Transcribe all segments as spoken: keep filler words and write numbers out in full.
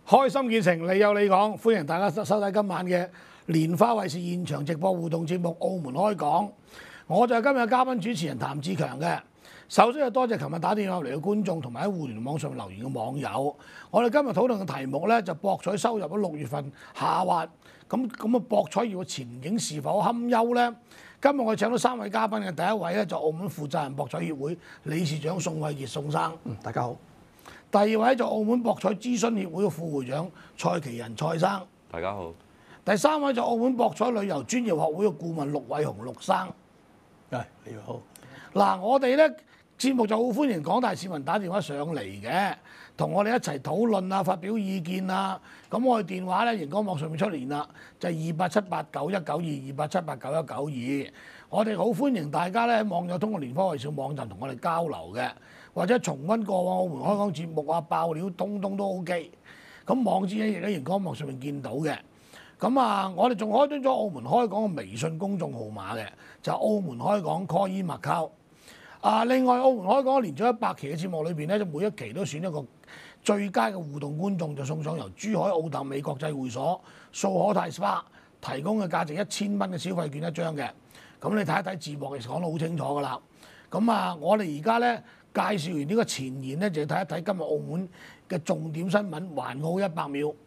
開心見誠，你有你講，歡迎大家收收睇今晚嘅蓮花衛視現場直播互動節目《澳門開講》。我就係今日嘉賓主持人譚志強嘅。首先就多謝琴日打電話嚟嘅觀眾同埋喺互聯網上留言嘅網友。我哋今日討論嘅題目咧就博彩收入喺六月份下滑，咁咁啊博彩業嘅前景是否堪憂咧？今日我哋請到三位嘉賓嘅，第一位咧就澳門負責人博彩協會理事長宋偉傑宋生。 嗯，大家好。 第二位就澳門博彩諮詢協會嘅副會長蔡其仁蔡生， 大家好。 第三位就澳門博彩旅遊專業學會嘅顧問陸偉雄陸生， 係你好。 嗱，我哋咧節目就好歡迎廣大市民打電話上嚟嘅，同我哋一齊討論啊，發表意見啊。咁我哋電話咧熒光幕上面出現啦，就係二八七八九一九二二八七八九一九二。我哋好歡迎大家咧喺網友通過蓮花衛視網站同我哋交流嘅。或者重溫過往澳門開講節目啊，爆料通通都 OK。咁網址咧亦喺熒光幕上面見到嘅。咁啊，我哋仲開通咗澳門開講嘅微信公眾號碼嘅，就係、澳門開講 Call In Macau。啊，另外澳門開講連續一百期嘅節目裏邊咧，就每一期都選一個最佳嘅互動觀眾，就送上由珠海奧特美國際會所素可泰 S P A 提供嘅價值一千蚊嘅消費券一張嘅。咁你睇一睇字幕，其實講得好清楚㗎啦。咁啊，我哋而家咧。介紹完呢個前言咧，就要睇一睇今日澳門嘅重點新聞，環澳一百秒。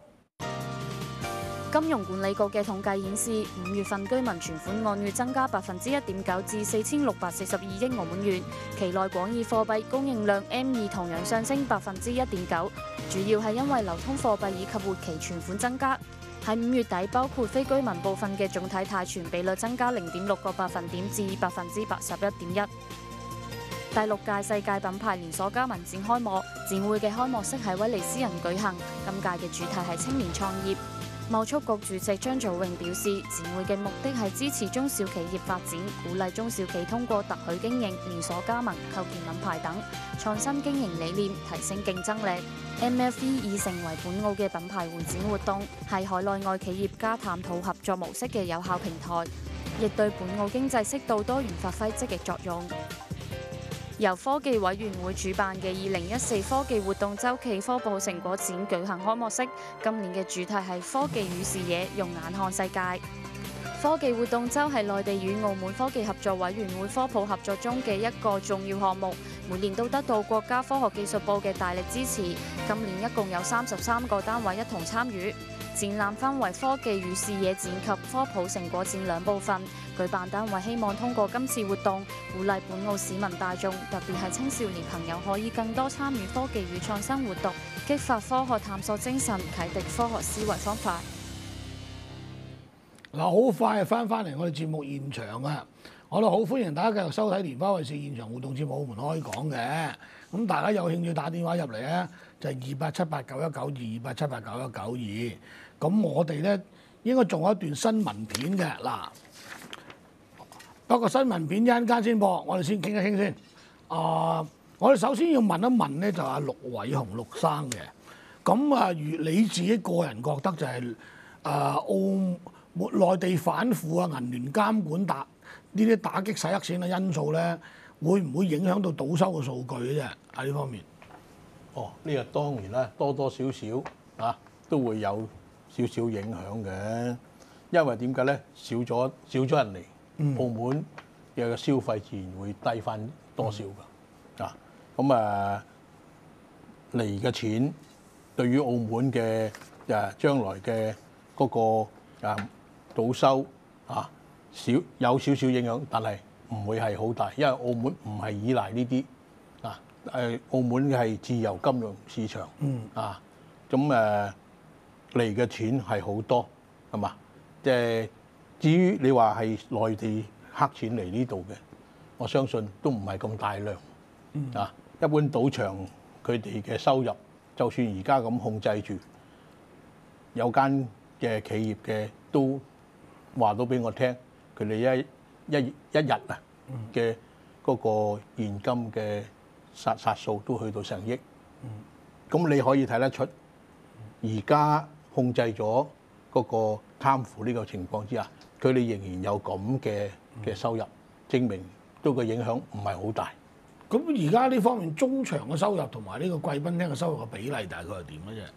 金融管理局嘅統計顯示，五月份居民存款按月增加百分之一點九至四千六百四十二億澳門元，期內廣義貨幣供應量 M 二同樣上升百分之一點九，主要係因為流通貨幣以及活期存款增加。喺五月底，包括非居民部分嘅總體貸存比率增加零點六個百分點至百分之八十一點一。第六屆世界品牌連鎖加盟展開幕，展會嘅開幕式喺威尼斯人舉行。今屆嘅主題係青年創業。貿促局主席張祖榮表示，展會嘅目的係支持中小企業發展，鼓勵中小企通過特許經營、連鎖加盟、構建品牌等創新經營理念，提升競爭力。M F E 已成為本澳嘅品牌會展活動，係海內外企業家探討合作模式嘅有效平台，亦對本澳經濟適度多元發揮積極作用。由科技委員會主辦嘅二零一四科技活動週期科普成果展舉行開幕式，今年嘅主題係科技與視野，用眼看世界。科技活動週係內地與澳門科技合作委員會科普合作中嘅一個重要項目，每年都得到國家科學技術部嘅大力支持。今年一共有三十三個單位一同參與。展覽分為科技與視野展及科普成果展兩部分。舉辦單位希望通過今次活動，鼓勵本澳市民大眾，特別係青少年朋友，可以更多參與科技與創新活動，激發科學探索精神，啟迪科學思維方法。 嗱，好快翻翻嚟我哋節目現場啊！我哋好歡迎大家繼續收睇蓮花衛視現場互動節目《澳門開講》嘅。咁大家有興趣打電話入嚟咧，就係二八七八九一九二二八七八九一九二。咁我哋咧應該仲有一段新聞片嘅嗱。不過新聞片一陣間先播，我哋先傾一傾先。啊，我哋首先要問一問咧，就阿陸偉雄陸生嘅。咁啊，如你自己個人覺得就係、是、啊澳門內地反腐啊、銀聯監管打呢啲打擊洗黑錢嘅因素咧，會唔會影響到賭收嘅數據嘅啫？喺呢方面。 哦，呢個當然啦，多多少少啊都會有少少影響嘅，因為點解咧？少咗少咗人嚟。嗯、澳門嘅消費自然會低翻多少㗎、嗯、啊？咁啊嚟嘅錢對於澳門嘅誒將來嘅嗰個誒賭收啊少有少少影響，但係唔會係好大，因為澳門唔係依賴呢啲啊誒，澳門嘅係自由金融市場、嗯、啊，咁誒嚟嘅錢係好多係嘛？即係。至於你話係內地黑錢嚟呢度嘅，我相信都唔係咁大量、嗯、啊。一般賭場佢哋嘅收入，就算而家咁控制住，有間嘅企業嘅都話到俾我聽，佢哋一一一日啊嘅嗰個現金嘅殺殺數都去到成億。咁、嗯、你可以睇得出，而家控制咗嗰個貪腐呢個情況之下，佢哋仍然有咁嘅嘅收入，證明都個影響唔係好大。 咁而家呢方面中場嘅收入同埋呢個貴賓廳嘅收入嘅比例大概係點嘅啫？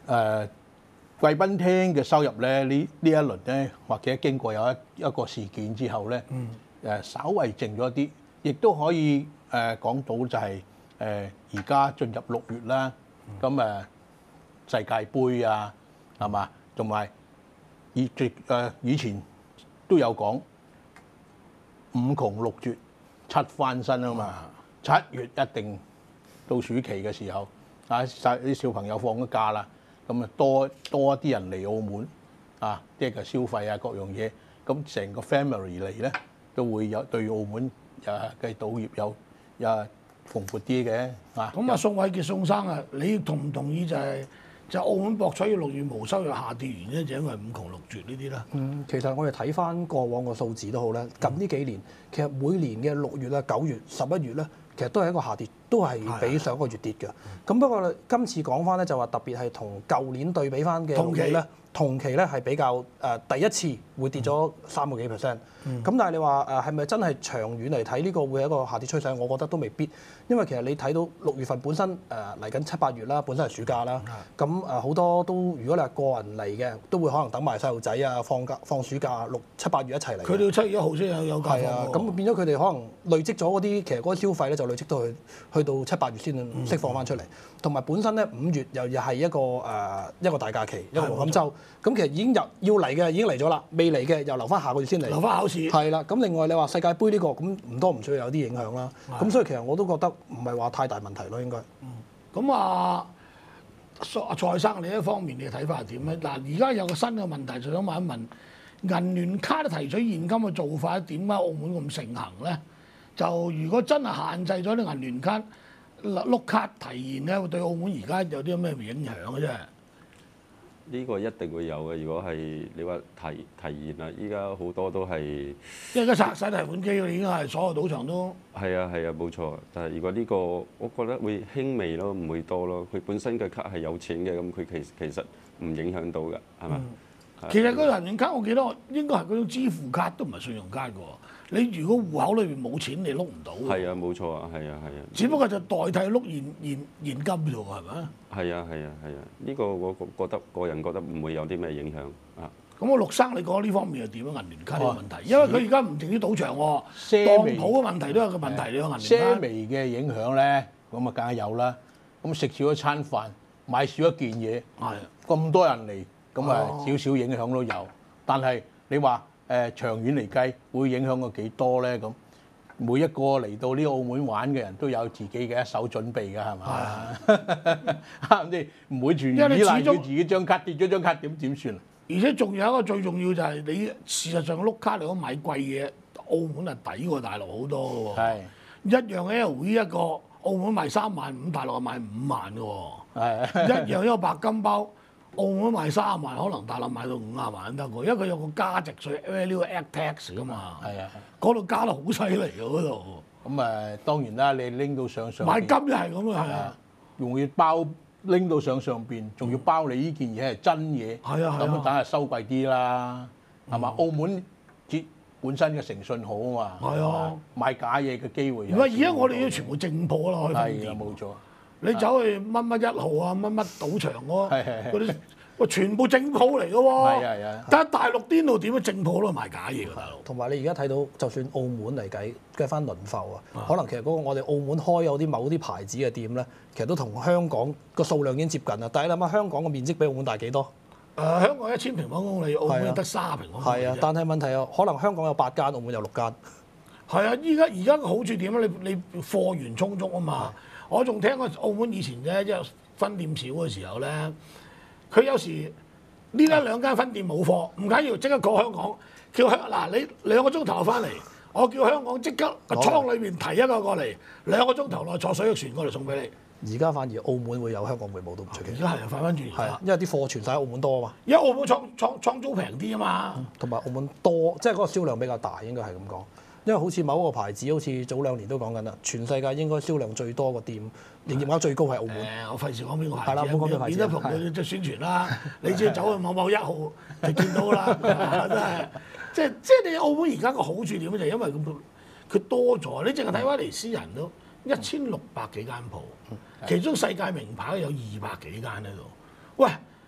誒貴賓廳嘅收入咧，呢呢一輪咧，或者經過有一一個事件之後咧，誒、嗯、稍為靜咗啲，亦都可以誒講到就係誒而家進入六月啦，咁誒、嗯、世界盃啊，係嘛，同埋以最誒以前都有講五窮六絕七翻身啊嘛，七月一定到暑期嘅時候，啊細啲小朋友放咗假啦。咁啊多多一啲人嚟澳門啊，即係個消費啊各樣嘢，咁成個 family 嚟咧都會有對澳門誒嘅賭業有誒蓬勃啲嘅啊。 咁啊，宋偉傑宋生啊，你同唔同意就係、是、就澳門博彩業六月無收入下跌原因就因為五窮六絕呢啲啦？ 嗯，其實我哋睇翻過往個數字都好咧，近呢幾年其實每年嘅六月啊、九月、十一月咧，其實都係一個下跌，都係比上個月跌嘅。咁的不過今次講翻咧，就話特別係同舊年對比翻嘅六月咧，同期咧係比較誒、呃、第一次會跌咗三個幾 percent。咁、嗯、但係你話誒係咪真係長遠嚟睇呢個會係一個下跌趨勢？我覺得都未必，因為其實你睇到六月份本身誒嚟緊七八月啦，本身係暑假啦，咁誒好多都如果你係個人嚟嘅，都會可能等埋細路仔啊放假放暑假六七八月一齊嚟。 佢哋要七月一號先有有假放。係啊， 咁變咗佢哋可能累積咗嗰啲，其實嗰個消費咧就累積到去去到七八月先釋放翻出嚟。同埋、嗯、本身咧五月又又係一個誒、呃、一個大假期，一個黃金週。咁其實已經入要嚟嘅已經嚟咗啦，未嚟嘅又留翻下個月先嚟。 留翻考試。 係啦，咁另外你話世界盃呢、這個咁唔多唔少有啲影響啦。咁的所以其實我都覺得唔係話太大問題咯，應該。 嗯。咁啊，阿蔡生你一方面你嘅睇法係點咧？嗱，而家有個新嘅問題，就想問一問銀聯卡提取現金嘅做法點解澳門咁盛行咧？就如果真係限制咗啲銀聯卡碌卡提現咧，會對澳門而家有啲咩影響嘅啫？ 呢個一定會有嘅。如果係你話提提現啊，依家好多都係， 因為而家拆晒提款機，已經係所有賭場都係啊係啊冇錯。但係如果呢個，我覺得會輕微咯，唔會多咯。佢本身嘅卡係有錢嘅，咁佢其其實唔影響到㗎，係嘛？ 嗯其實嗰個銀聯卡我記得應該係嗰種支付卡，都唔係信用卡㗎喎。你如果戶口裏邊冇錢，你碌唔到。 係啊，冇錯啊，係啊，係啊。 只不過就代替碌現現現金啫喎，係咪啊？ 係啊，係啊，係啊。呢個我覺得個人覺得唔會有啲咩影響啊。 咁我陸生你講呢方面係點啊？銀聯卡呢個問題，因為佢而家唔淨止賭場喎，當鋪嘅問題都有個問題嚟喎。銀聯卡些微嘅影響咧，咁啊梗係有啦。咁食少一餐飯，買少一件嘢，係咁多人嚟。咁啊，少少影響都有，但係你話誒、呃、長遠嚟計，會影響過幾多咧？咁每一個嚟到呢澳門玩嘅人都有自己嘅一手準備㗎，係嘛？啱唔啱？唔會全依賴佢自己張卡，跌咗張卡點點算？ 而且仲有一個最重要就係你事實上碌卡嚟講買貴嘢，澳門係抵過大陸好多㗎喎。係一樣 L V 一個，澳門賣三萬五，大陸係賣五萬㗎喎。係一樣一個白金包。澳門賣三萬，可能大陸賣到五廿萬都得喎，因為佢有個價值稅 value add tax 噶嘛。係啊，嗰度加得好犀利㗎嗰度。咁誒當然啦，你拎到上上買金又係咁啊，係啊， 容易包拎到上上邊，仲要包你呢件嘢係真嘢。係啊，咁啊梗係收貴啲啦，係嘛？澳門節本身嘅誠信好啊嘛。係啊，買假嘢嘅機會。 唔係而家我哋要全部正鋪啦，開分店。 係啊，冇錯。 你走去乜乜一號啊，乜乜賭場嗰嗰啲，哇全部正鋪嚟嘅喎。係啊係啊。但係大陸邊度點樣正鋪都賣假嘢㗎，大佬。 同埋你而家睇到，就算澳門嚟計計翻輪埠啊，可能其實嗰個我哋澳門開有啲某啲牌子嘅店咧，其實都同香港個數量已經接近啦。但係你諗下，香港嘅面積比澳門大幾多？誒、 呃，香港一千平方公里，澳門得三十平方公里。係啊， 但係問題啊，可能香港有八間，澳門有六間。 係啊，依家而家個好處點咧？你你貨源充足啊嘛。我仲聽過澳門以前啫，即係分店少嘅時候咧，佢有時呢一兩間分店冇貨，唔緊要，即刻過香港，叫香嗱你兩個鐘頭翻嚟，我叫香港即刻個倉裏邊提一個過嚟，兩個鐘頭內坐水翼船過嚟送俾你。 而家反而澳門會有香港會冇都唔出奇。 而家係反翻轉， 係因為啲貨存晒喺澳門多啊嘛。 因為澳門倉倉倉租平啲啊嘛， 同埋澳門多，即係嗰個銷量比較大，應該係咁講。因為好似某一個牌子，好似早兩年都講緊啦，全世界應該銷量最多個店，營業額最高係澳門。誒、呃，我費事講邊個牌子，係啦，唔好講邊個牌子，免得同佢即係宣傳啦。你只要走去某某一號就見到啦，真係。即係即係你澳門而家個好處點咧？就係因為咁佢多咗，你淨係睇威尼斯人都一千六百幾間鋪，其中世界名牌有二百幾間喺度。喂，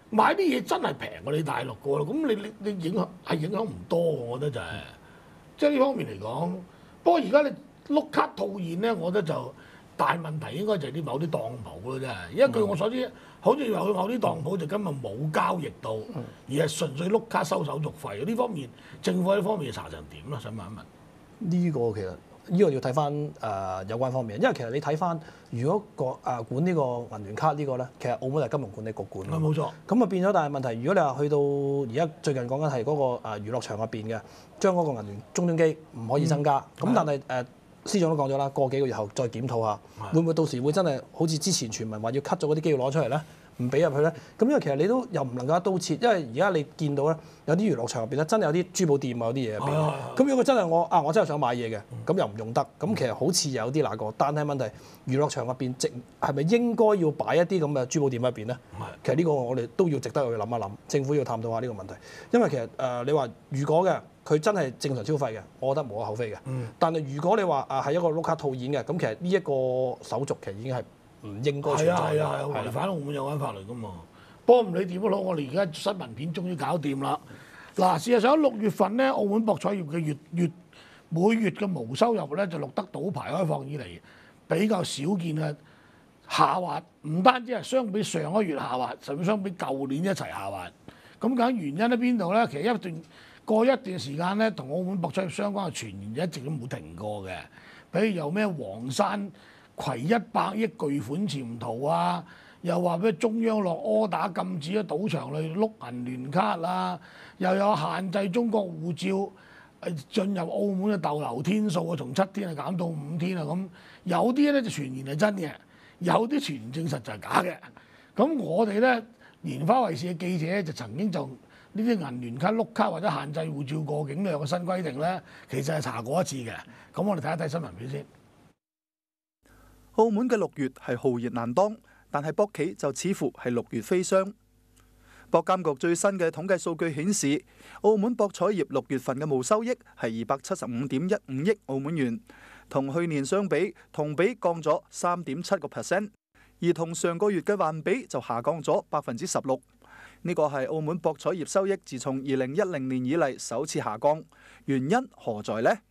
買啲嘢真係平過你大陸個咯，咁你你你影響係影響唔多，我覺得就係、是，即係呢方面嚟講。不過而家你碌卡套現咧，我覺得就大問題應該就係啲某啲當鋪咯，真係。因為據我所知，好似話佢某啲當鋪就根本冇交易到，而係純粹碌卡收手續費。呢方面政府喺呢方面查成點咯？想問一問。 呢個其實呢、這個要睇翻誒有關方面，因為其實你睇翻，如果個誒、呃、管呢個銀聯卡個呢個咧，其實澳門係金融管理局管嘅。 冇錯。咁啊變咗，但係問題，如果你話去到而家最近講緊係嗰個誒、呃、娛樂場入邊嘅，將嗰個銀聯終端機唔可以增加。咁、嗯、但係誒、呃、司長都講咗啦，過幾個月後再檢討下，會唔會到時會真係好似之前傳聞話要 cut 咗嗰啲機要攞出嚟咧？唔俾入去咧，咁因為其實你都又唔能夠一刀切，因為而家你見到咧有啲娛樂場入邊咧真係有啲珠寶店啊，有啲嘢入邊。咁如果真係我啊，我真係想買嘢嘅，咁又唔用得，咁其實好似有啲那個。但係問題娛樂場入邊，值係咪應該要擺一啲咁嘅珠寶店入邊咧？其實呢個我哋都要值得去諗一諗，政府要探討下呢個問題。因為其實誒、呃、你話如果嘅佢真係正常消費嘅，我覺得無可厚非嘅。嗯、但係如果你話啊係一個碌卡套現嘅，咁其實呢一個手續其實已經係唔應該存在嘅， 係啊係啊，違反澳門有關法律噶嘛。不過唔理點都好，我哋而家新聞片終於搞掂啦。嗱，事實上六月份咧，澳門博彩業嘅月月每月嘅無收入咧就錄得賭牌開放以嚟比較少見嘅下滑，唔單止係相比上個月下滑，甚至相比舊年一齊下滑。咁究竟原因喺邊度咧？其實一段過一段時間咧，同澳門博彩業相關嘅傳言一直都冇停過嘅，比如有咩黃山攜一百億巨款潛逃啊，又話咩中央落柯打禁止咗賭場裏碌銀聯卡啊，又有限制中國護照誒進入澳門嘅逗留天數啊，從七天啊減到五天啊咁。有啲咧就傳言係真嘅，有啲傳言證實就係假嘅。咁我哋咧蓮花衛視嘅記者就曾經就呢啲銀聯卡碌卡或者限制護照過境嘅個新規定咧，其實係查過一次嘅。咁我哋睇一睇新聞片先。 澳門嘅六月係浩熱難當，但係博企就似乎係六月飛霜。博監局最新嘅統計數據顯示，澳門博彩業六月份嘅無收益係二百七十五點一五億澳門元，同去年相比，同比降咗三點七個 percent， 而同上個月嘅環比就下降咗百分之十六。呢個係澳門博彩業收益自從二零一零年以嚟首次下降，原因何在呢？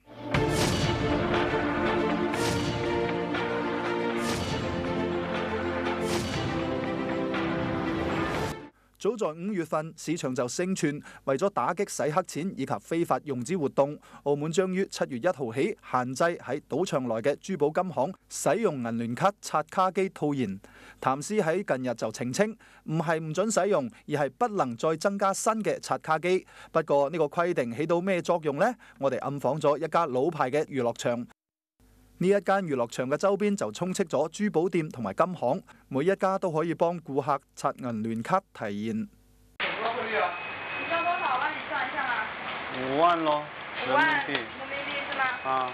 早在五月份，市場就盛傳，為咗打擊洗黑錢以及非法融資活動，澳門將於七月一號起限制喺賭場內嘅珠寶金行使用銀聯卡刷卡機套現。譚司喺近日就澄清，唔係唔准使用，而係不能再增加新嘅刷卡機。不過呢個規定起到咩作用呢？我哋暗訪咗一家老牌嘅娛樂場。呢一間娛樂場嘅周邊就充斥咗珠寶店同埋金行，每一家都可以幫顧客刷銀聯卡提現。 你交多少？幫你算一下嘛。 五萬咯， 五萬人民幣是嗎？ 啊。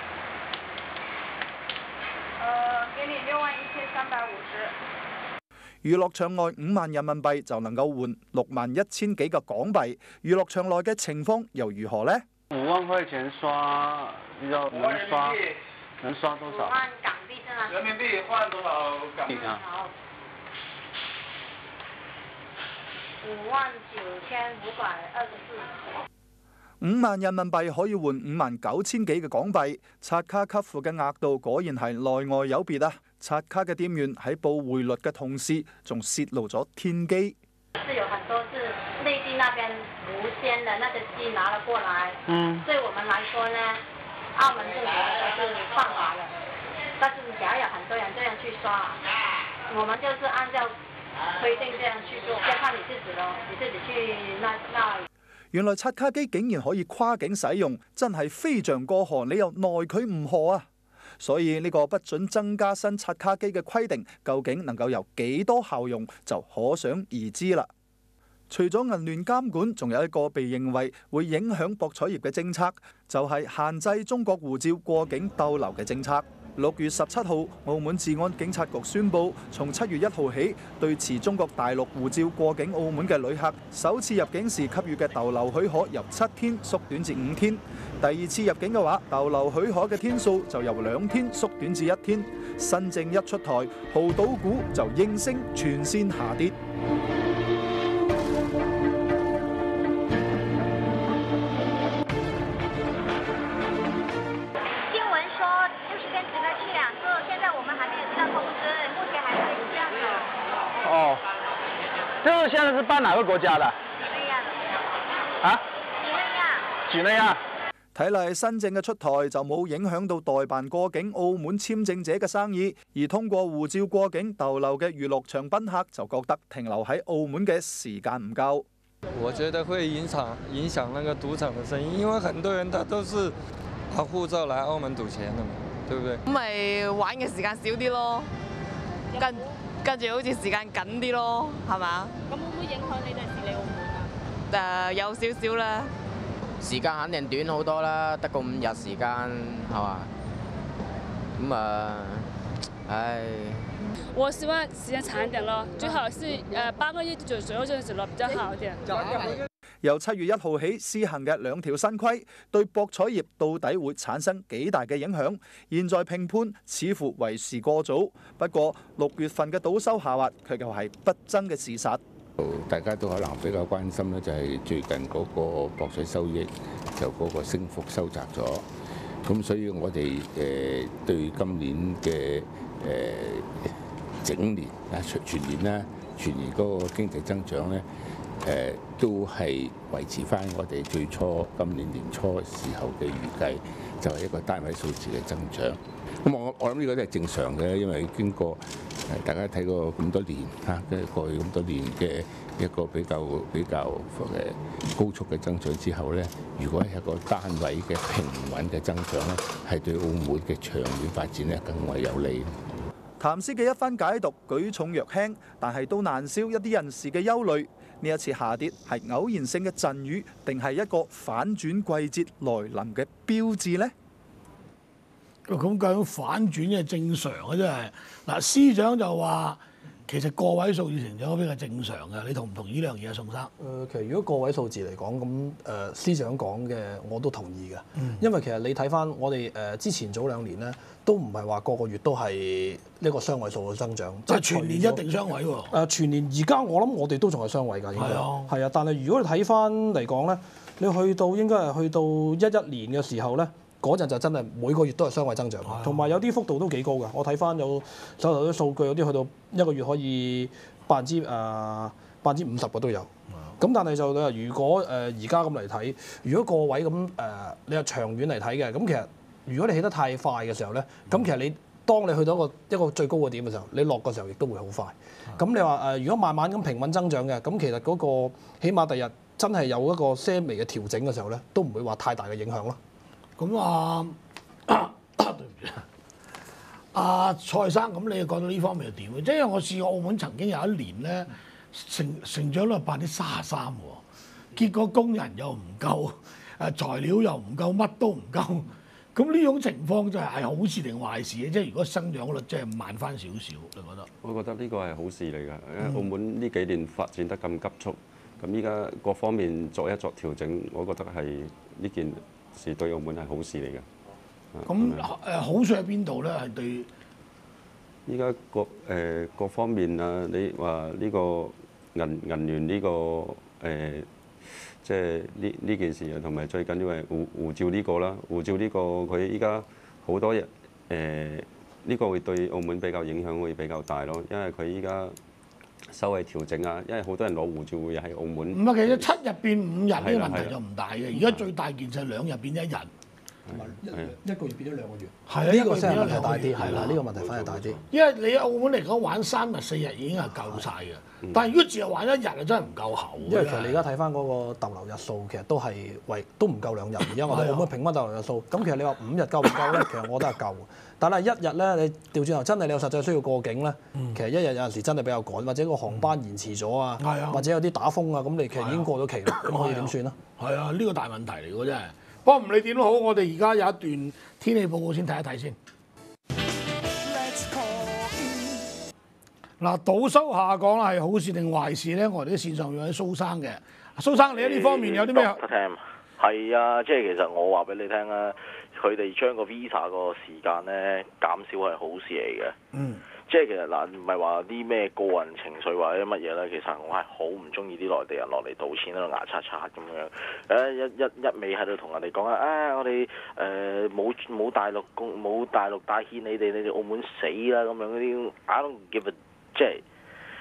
呃，給你六萬一千三百五十。 娛樂場外五萬人民幣就能夠換六萬一千幾個港幣。娛樂場內嘅情況又如何呢？ 五萬塊錢刷，要能刷。能刷多少？ 五萬港幣是嗎？ 人民幣換多少港幣啊？ 好，五萬九千五百二十四。 五萬人民幣可以換五萬九千幾嘅港幣，刷卡給付嘅額度果然係內外有別啊！刷卡嘅店員喺報匯率嘅同時，仲泄露咗天機。 是有很多是內地那邊無線的那個機拿了過來， 嗯， 對我們來說呢，澳門政府來說是犯法的，但是也有很多人這樣去刷，我們就是按照規定這樣去做，要看你自己咯，你自己去那那。 原來刷卡機竟然可以跨境使用，真係飛象過河，你又奈佢唔何啊！所以呢個不准增加新刷卡機嘅規定，究竟能夠有幾多效用，就可想而知啦。除咗銀聯監管，仲有一個被認為會影響博彩業嘅政策，就係限制中國護照過境逗留嘅政策。六月十七號，澳門治安警察局宣布，從七月一號起，對持中國大陸護照過境澳門嘅旅客，首次入境時給予嘅逗留許可由七天縮短至五天；第二次入境嘅話，逗留許可嘅天數就由兩天縮短至一天。新政一出台，濠賭股就應聲全線下跌。 现在是办哪個國家的？啊？幾內亞。 睇嚟新政嘅出台就冇影響到代辦過境澳門簽證者嘅生意，而通過護照過境逗留嘅娛樂場賓客就覺得停留喺澳門嘅時間唔夠。 我覺得會影響影響那個賭場嘅生意，因為很多人他都是拿護照來澳門賭錢的嘛，對不對？ 咁咪玩嘅時間少啲咯，跟跟住好似時間緊啲咯，係嘛？ 咁會唔會影響你哋時嚟澳門啊？ 誒有少少啦。 時間肯定短好多啦，得個五日時間係嘛？咁啊，唉。 我希望時間長一點咯，最好是誒八個月左左右就係咯，比較好一點。 由七月一號起施行嘅兩條新規，對博彩業到底會產生幾大嘅影響？現在評判似乎為時過早。不過六月份嘅賭收下滑，卻又係不爭嘅事實。 大家都可能比較關心咧，就係最近嗰個博彩收益就嗰個升幅收窄咗。咁所以我哋誒對今年嘅誒整年啊全年啦，全年嗰個經濟增長咧。誒都係維持翻我哋最初今年年初時候嘅預計，就係一個單位數字嘅增長。咁我我諗呢個都係正常嘅，因為經過誒大家睇過咁多年嚇，跟住過去咁多年嘅一個比較比較誒高速嘅增長之後咧，如果係一個單位嘅平穩嘅增長咧，係對澳門嘅長遠發展咧更為有利。 譚師嘅一番解讀舉重若輕，但係都難消一啲人士嘅憂慮。呢一次下跌係偶然性嘅陣雨，定係一個反轉季節來臨嘅標誌呢？ 咁究竟反轉係正常嘅真係。嗱，司長就話其實個位數字成長比較正常嘅，你同唔同意呢樣嘢啊，宋生？誒、 呃，其實如果個位數字嚟講，咁誒、呃、司長講嘅我都同意嘅， 嗯、 因為其實你睇翻我哋誒、呃、之前早兩年咧，都唔係話個個月都係呢個雙位數嘅增長， 即係全年一定雙位喎。誒、 呃，全年而家我諗我哋都仲係雙位㗎，應該係啊。但係如果你睇翻嚟講咧，你去到應該係去到一一年嘅時候咧。嗰陣就真係每個月都係雙位增長，同埋有啲幅度都幾高㗎。我睇翻有手頭啲數據，有啲去到一個月可以百分之誒百分之五十個都有。咁但係就如果誒而家咁嚟睇，如果個位咁誒、呃，你係長遠嚟睇嘅，咁其實如果你起得太快嘅時候咧，咁其實你當你去到一個一個最高嘅點嘅時候，你落嘅時候亦都會好快。咁你話誒、呃，如果慢慢咁平穩增長嘅，咁其實嗰個起碼第日真係有一個些微嘅調整嘅時候咧，都唔會話太大嘅影響咯。 咁啊，啊，對唔住，阿蔡生，咁你覺得呢方面係點嘅？即係我試過澳門曾經有一年咧，成成長率百分之三十三喎，結果工人又唔夠，誒材料又唔夠，乜都唔夠。咁呢種情況就係係好事定壞事嘅？即係如果生長率即係慢翻少少，你覺得？ 我覺得呢個係好事嚟㗎，因為澳門呢幾年發展得咁急速，咁依家各方面作一作調整，我覺得係呢件是對澳門係好事嚟嘅。 咁誒好處喺邊度咧？係對依家各誒、呃、各方面啊，你話呢個銀銀聯呢、呢個誒、呃，即係呢呢件事啊，同埋最緊要係護護照呢個啦。護照呢個佢依家好多人誒呢個會對澳門比較影響會比較大咯，因為佢依家收費調整啊，因為好多人攞護照會喺澳門。 唔係，其實七日變五日呢個問題就唔大嘅。而家最大件就係兩日變一日， 一一個月變咗兩個月。 係啊， 呢個先係問題大啲，係啦，呢個問題反而大啲。 因為你喺澳門嚟講玩三日四日已經係夠晒嘅，但係如果只係玩一日啊，真係唔夠厚。 因為其實你而家睇翻嗰個逗留日數，其實都係為都唔夠兩日。而家我哋澳門平均逗留日數，咁其實你話五日夠唔夠咧？其實我覺得係夠。但係一日咧，你調轉頭真係你有實際需要過境咧，其實一日有陣時真係比較趕，或者個航班延遲咗啊，或者有啲打風啊，咁你其實已經過咗期啦，咁可以點算啊？ 係啊，呢個大問題嚟㗎真係。不過唔理點都好，我哋而家有一段天氣報告先睇一睇先。嗱，賭收下降係好事定壞事咧？我哋啲線上有位蘇生嘅，蘇生你喺呢方面有啲咩？ 係啊，即係其實我話俾你聽啦，佢哋將個 visa 個時間咧減少係好事嚟嘅。嗯。即係其實嗱，唔係話啲咩個人情緒或者乜嘢咧，其實我係好唔中意啲內地人落嚟賭錢喺度牙刷刷咁樣。誒一一一味喺度同人哋講啊，啊我哋誒冇冇大陸公冇大陸帶挈你哋，你哋澳門死啦咁樣嗰啲。I don't give a 即係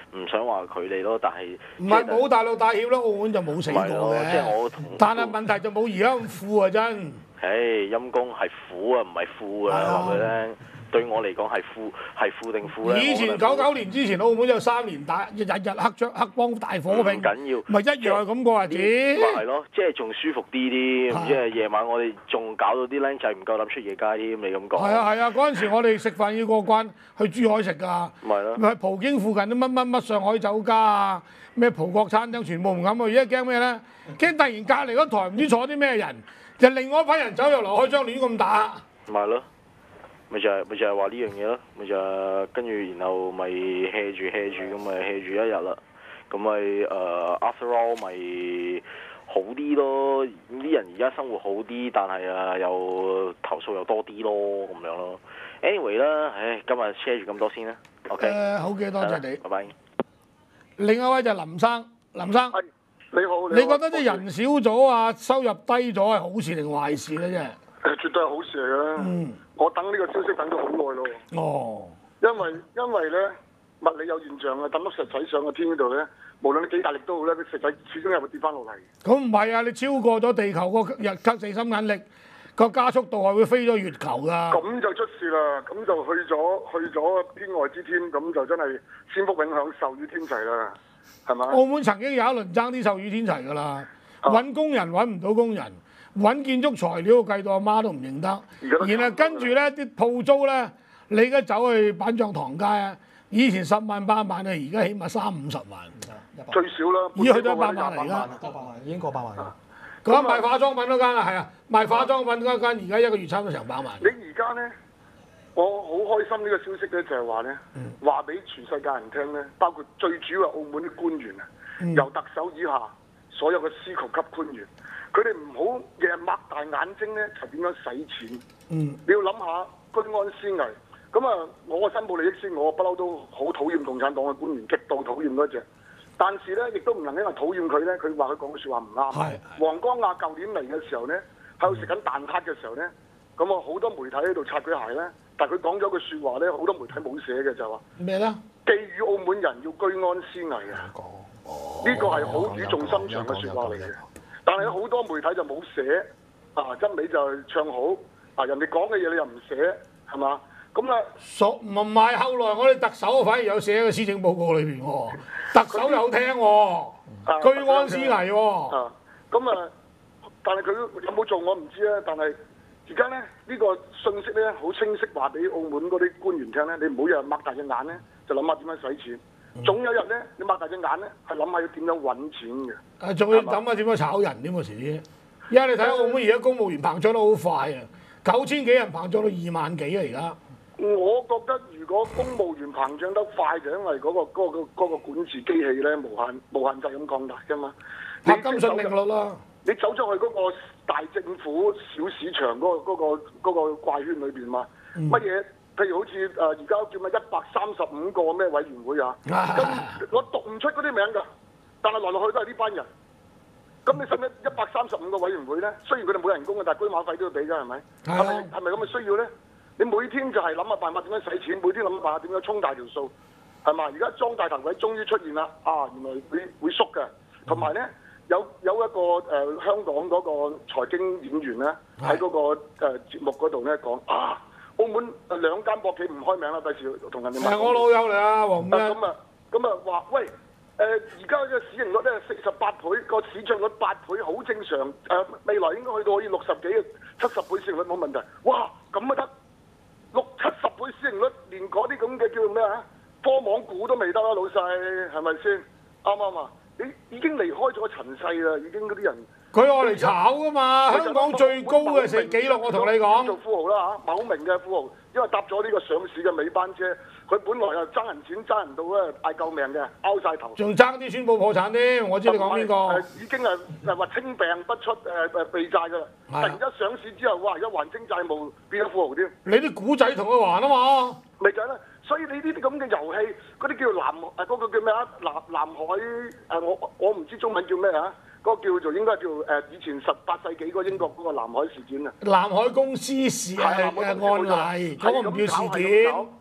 唔想話佢哋咯，但係唔係冇大陸帶挈啦，澳門就冇死過嘅。 即係我但係問題就冇而家咁富啊真。 唉，陰公係苦啊，唔係富啊，話佢聽。對我嚟講係富係富定富咧？ 以前九九年之前，澳門有三年大日日黑將黑幫大火拼， 唔緊要， 咪一樣係咁過日子。 咪係咯，即係仲舒服啲啲，即係夜晚我哋仲搞到啲僆仔唔夠膽出夜街添，你咁講。 係啊係啊，嗰陣時我哋食飯要過關去珠海食㗎， 咪咯， 咪葡京附近啲乜乜乜上海酒家啊，咩葡國餐廳全部唔敢去，而家驚咩咧？驚突然隔離嗰台唔知坐啲咩人，就另外一批人走入嚟開張亂咁打。 咪咯。咪就係、是、咪就係話呢樣嘢咯，咪就係跟住然後咪 hea 住 hea 住咁咪 hea 住一日啦，咁咪誒 after all 咪好啲咯，啲人而家生活好啲，但係啊又投訴又多啲咯，咁樣咯。anyway 啦，唉，今日 share 住咁多先啦 ，OK。 誒，好嘅，多謝你。 拜拜。 另一位就林生，林生。 你好。 你覺得啲人少咗啊，收入低咗係好事定壞事咧？真係。 誒，絕對係好事嚟嘅。嗯。我等呢個消息等咗好耐咯。 哦。 因為因為咧物理有現象啊，抌粒石仔上個天嗰度咧，無論你幾大力都好咧，啲石仔始終係會跌翻落嚟。 咁唔係啊！你超過咗地球個日級地心引力個加速度係會飛咗月球㗎。 咁就出事啦！咁就去咗去咗天外之天，咁就真係仙福永享，壽與天齊啦，係咪？ 澳門曾經有一輪爭啲壽與天齊㗎啦，揾工人揾唔到工人。揾建築材料計到阿媽都唔認得，然後跟住咧啲鋪租咧，你而家走去板樟堂街啊，以前十萬八萬啊，而家起碼三五十萬， 最少啦， 已經去到一百萬嚟而家， 過百萬已經過百萬啦。 嗰間賣化妝品嗰間啊，係啊，賣化妝品嗰間而家一個月差唔多成百萬。 你而家咧，我好開心呢個消息咧，就係話咧，話俾全世界人聽咧，包括最主要係澳門啲官員啊，嗯、由特首以下所有嘅司局級官員。佢哋唔好日日擘大眼睛咧，就點樣使錢？嗯，你要諗下居安思危。咁啊，我申報利益先，我不嬲都好討厭共產黨嘅官員，極度討厭嗰隻。但是咧，亦都唔能因為討厭佢咧，佢話佢講嘅説話唔啱。係。黃光亞舊年嚟嘅時候咧，喺度食緊蛋撻嘅時候咧，咁啊好多媒體喺度擦佢鞋咧，但係佢講咗句説話咧，好多媒體冇寫嘅就係話咩咧？ 寄語澳門人要居安思危啊！呢個係好語重心長嘅説話嚟嘅。但係好多媒體就冇寫，啊真美就唱好，啊人哋講嘅嘢你又唔寫，係嘛？咁啊， 索唔係後來我哋特首反而有寫喺個施政報告裏邊喎，特首有聽喎，啊、居安思危喎。 啊，咁啊，但係佢有冇做我唔知啊。但係而家咧呢、呢個信息咧好清晰話俾澳門嗰啲官員聽咧，你唔好日日擘大隻眼咧，就諗下點樣使錢。總有日咧，你擘大隻眼咧，係諗下要點樣揾錢嘅。 誒，仲要諗下點樣炒人添喎時啲。而家你睇澳門而家公務員膨脹得好快啊，九千幾人膨脹到二萬幾啊而家。 我覺得如果公務員膨脹得快，就因為嗰、嗰個嗰、嗰個嗰個管治機器咧無限無限制咁擴大㗎嘛。 拍金信令率啦。 你走咗去嗰個大政府小市場嗰、嗰個嗰、嗰個嗰個怪圈裏邊嘛？乜嘢、嗯？譬如好似誒而家叫咩一百三十五個咩委員會啊？咁我讀唔出嗰啲名㗎，但係來來去都係呢班人。咁你使唔使一百三十五個委員會咧？雖然佢哋冇人工嘅，但係居馬費都要俾㗎，係咪？係咪係咪咁嘅需要咧？你每天就係諗下辦法點樣使錢，每天諗下辦法點樣衝大條數，係嘛？而家裝大頭鬼終於出現啦！啊，原來會會縮嘅，同埋咧有有一個誒、呃、香港嗰個財經演員咧喺嗰個誒、呃、節目嗰度咧講啊。澳門誒兩間博企唔開名啦，費事同人哋問。係我老友嚟啊，黃咩？咁啊咁啊話，喂誒，而家嘅市盈率咧四十八倍，個市漲率八倍，好正常。誒、呃、未來應該去到可以六十幾、七十倍市盈率冇問題。哇，咁啊得六七十倍市盈率，連嗰啲咁嘅叫咩啊？科網股都未得啦，老細係咪先？啱唔啱啊？你已經離開咗塵世啦，已經嗰啲人。佢愛嚟炒㗎嘛！香港最高嘅成紀錄，我同你講。做富豪啦嚇，某名嘅富豪，因為搭咗呢個上市嘅尾班車，佢本來又爭人錢爭人到咧嗌救命嘅，拗晒頭。仲爭啲宣佈破產添，我知你講邊個？已經係係話清病不出誒誒避債㗎啦。突然間上市之後，哇！而家還清債務，變咗富豪添。你啲古仔同佢還啊嘛？咪就係啦，所以你呢啲咁嘅遊戲，嗰啲叫南誒嗰個叫咩啊？南南海誒我我唔知中文叫咩啊？嗰個叫做應該叫誒以前十八世紀嗰英國嗰個南海事件啊，南海公司事嘅案例，嗰個唔叫事件，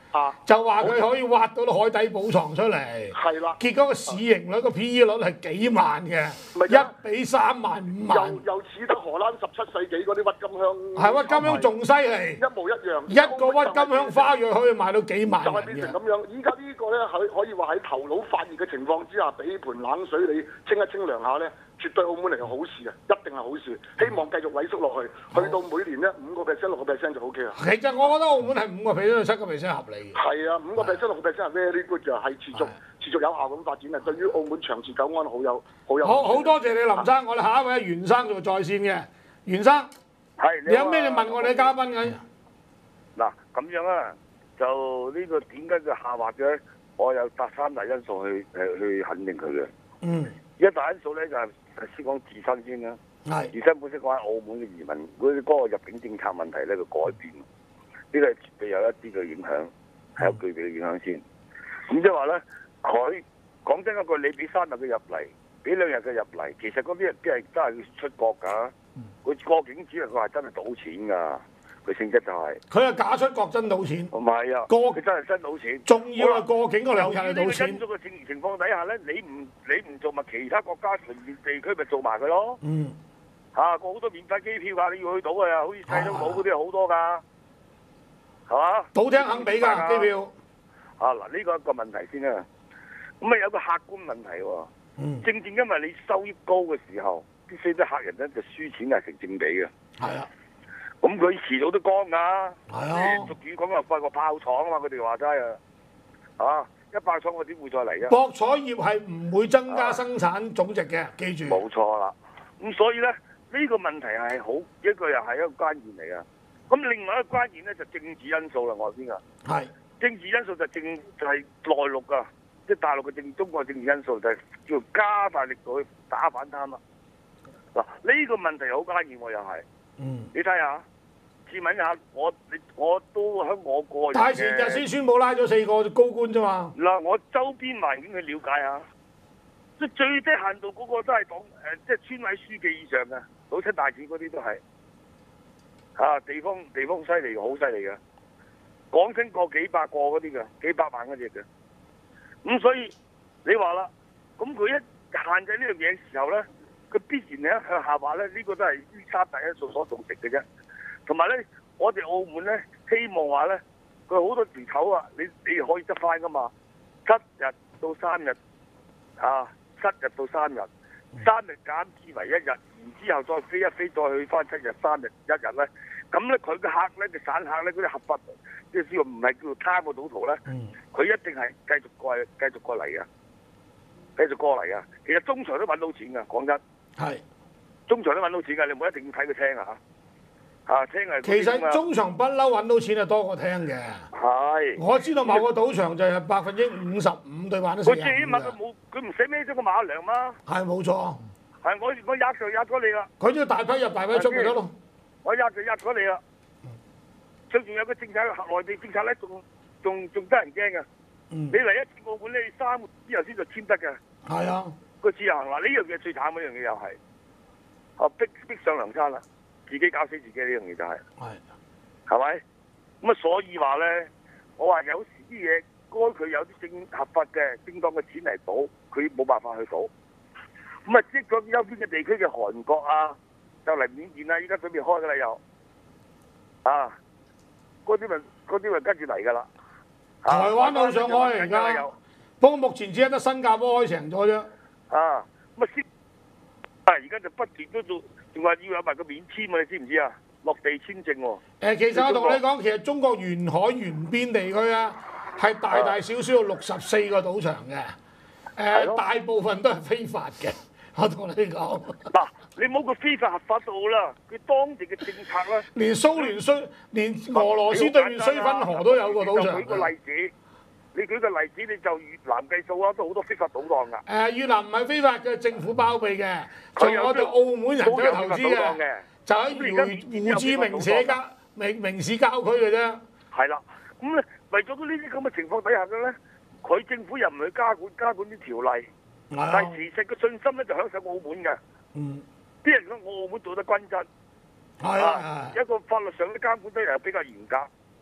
就話佢可以挖到啲海底寶藏出嚟。 係啦。 結果個市盈率個 P E 率係幾萬嘅，一比三萬五萬。 又又似得荷蘭十七世紀嗰啲鬱金香。 係鬱金香仲犀利。 一模一樣。 一個鬱金香花藥可以賣到幾萬。 就係變成咁樣。依家呢個咧可可以話喺頭腦發熱嘅情況之下，俾盆冷水你清一清涼下咧。絕對澳門嚟係好事啊，一定係好事。希望繼續萎縮落去，去到每年咧五個 percent、六個 percent 就 O K 啦。 其實我覺得澳門係五個 percent 到七個 percent 合理嘅。 係啊，五個 percent、六個 percent 係 very good 㗎，係持續持續有效咁發展啊。對於澳門長治久安好有好有。 好好多謝你林生，我哋下一位係袁生做在線嘅，袁生。 係。 你有咩要問我哋嘉賓嘅？ 嗱咁樣啊，就呢個點解佢下滑嘅咧？我有搭三大因素去誒去肯定佢嘅。 嗯。 一大因素咧就係、是、先講自身先啦。 係。 自身本身講喺澳門嘅移民嗰啲嗰個入境政策問題咧，佢改變，呢、這個係絕對有一啲嘅影響，係有具備嘅影響先。咁即係話咧，佢講真一句，你俾三日佢入嚟，俾兩日佢入嚟，其實嗰啲人啲係真係要出國㗎。佢過境只係佢係真係賭錢㗎。佢性質就係、是， 佢係假出國真賭錢， 唔係啊， 過佢真係真賭錢， 仲要係過境嗰兩日係賭錢。 由於呢個因素嘅情情況底下咧，你唔你唔做咪其他國家鄰近地區咪做埋佢咯？ 嗯， 嚇個好多免費機票㗎，你要去賭啊，好似濟州島嗰啲好多㗎，係嘛？ 賭廳肯俾㗎機票。 啊嗱，呢個一個問題先啦。咁啊有個客觀問題喎， 嗯， 正正因為你收益高嘅時候，必須啲客人咧就輸錢係成正比嘅。 係啊。 咁佢遲早都乾㗎， 係啊！ 俗語講話發個炮廠啊嘛，佢哋話齋啊，係嘛？一炮廠我點會再嚟啊？ 博彩業係唔會增加生產總值嘅，記住。 冇錯啦，咁所以咧呢、呢個問題係好一個又係一個關鍵嚟啊。咁另外一個關鍵咧就政治因素啦，我先啊。 係。政治因素就正就係、是、內陸啊，即係大陸嘅政中國政治因素就係叫加大力度去打反貪啦。嗱，呢個問題好關鍵喎，又係。 嗯， 你睇下，試問下我你我都喺我個人大前日先宣佈拉咗四個高官啫嘛。 嗱，我周邊環境去了解下，即係最低限度嗰個都係黨誒，即係村委書記以上嘅，老七大錢嗰啲都係嚇、啊、地方地方犀利，好犀利嘅，講清過幾百個嗰啲嘅，幾百萬嗰隻嘅。咁所以你話啦，咁佢一限制呢樣嘢嘅時候咧，佢必然咧向下滑咧，呢、這個都係呢三大因素所造成嘅啫。同埋咧，我哋澳門咧希望話咧，佢好多時頭啊，你你可以執翻噶嘛，七日到三日啊，七日到三日，三日減至為一日，然之後再飛一飛，再去翻七日三日一日咧，咁咧佢嘅客咧嘅散客咧嗰啲合法，即係叫唔係叫做貪個賭徒咧，佢、嗯、一定係繼續過嚟，繼續過嚟嘅，繼續過嚟嘅。其實中場都揾到錢㗎，講真。係。中場都揾到錢㗎，你唔好一定要睇佢聽啊嚇。啊，聽係。 其實中場不嬲揾到錢係多過聽嘅。係。我知道某個賭場就係百分之五十五對玩得四十五嘅。 佢最起碼佢冇，佢唔使孭咗個馬糧嘛。 係冇錯。 係我我壓就壓咗你啦。 佢只要大批入大批出咪得咯。 我壓就壓咗你啦。最仲有個政策，內地政策咧，仲仲仲得人驚嘅。嗯。你嚟一次澳門咧，你三個月之後先就簽得嘅。係啊。個自由行嗱，呢樣嘢最慘嗰樣嘢又係，啊逼逼上梁山啦，自己搞死自己呢樣嘢就係、是。係。係咪？咁啊，所以話咧，我話有時啲嘢，該佢有啲正合法嘅正當嘅錢嚟賭，佢冇辦法去賭。咁啊，即係嗰周邊嘅地區嘅韓國啊，就嚟緬甸啦，依家準備開㗎啦又。啊！嗰啲咪嗰啲咪跟住嚟㗎啦。 台灣都想開而家，不過目前只係得新加坡開成咗啫。 啊，咁啊先，啊而家就不斷都做，仲話要有埋個免簽啊！你知唔知啊？落地簽證喎。 誒，其實我同你講，其實中國沿海沿邊地區啊，係大大小小有六十四個賭場嘅。誒，大部分都係非法嘅。我同你講。 嗱，你冇個非法合法到啦，佢當地嘅政策咧。 連蘇聯衰，連俄羅斯對面綏芬河都有個賭場。 舉個例子，你舉個例子，你就越南計數啊，都好多非法賭檔㗎。 誒，越南唔係非法嘅，政府包庇嘅，仲有我哋澳門人都有投資嘅，就喺胡志明社交明明市郊區嘅啫。 係啦，咁咧為咗呢啲咁嘅情況底下嘅咧，佢政府又唔去加管加管啲條例。但係其實個信心咧就響上澳門嘅，嗯，啲人講我澳門做得均真，係啊，一個法律上嘅監管都又比較嚴格，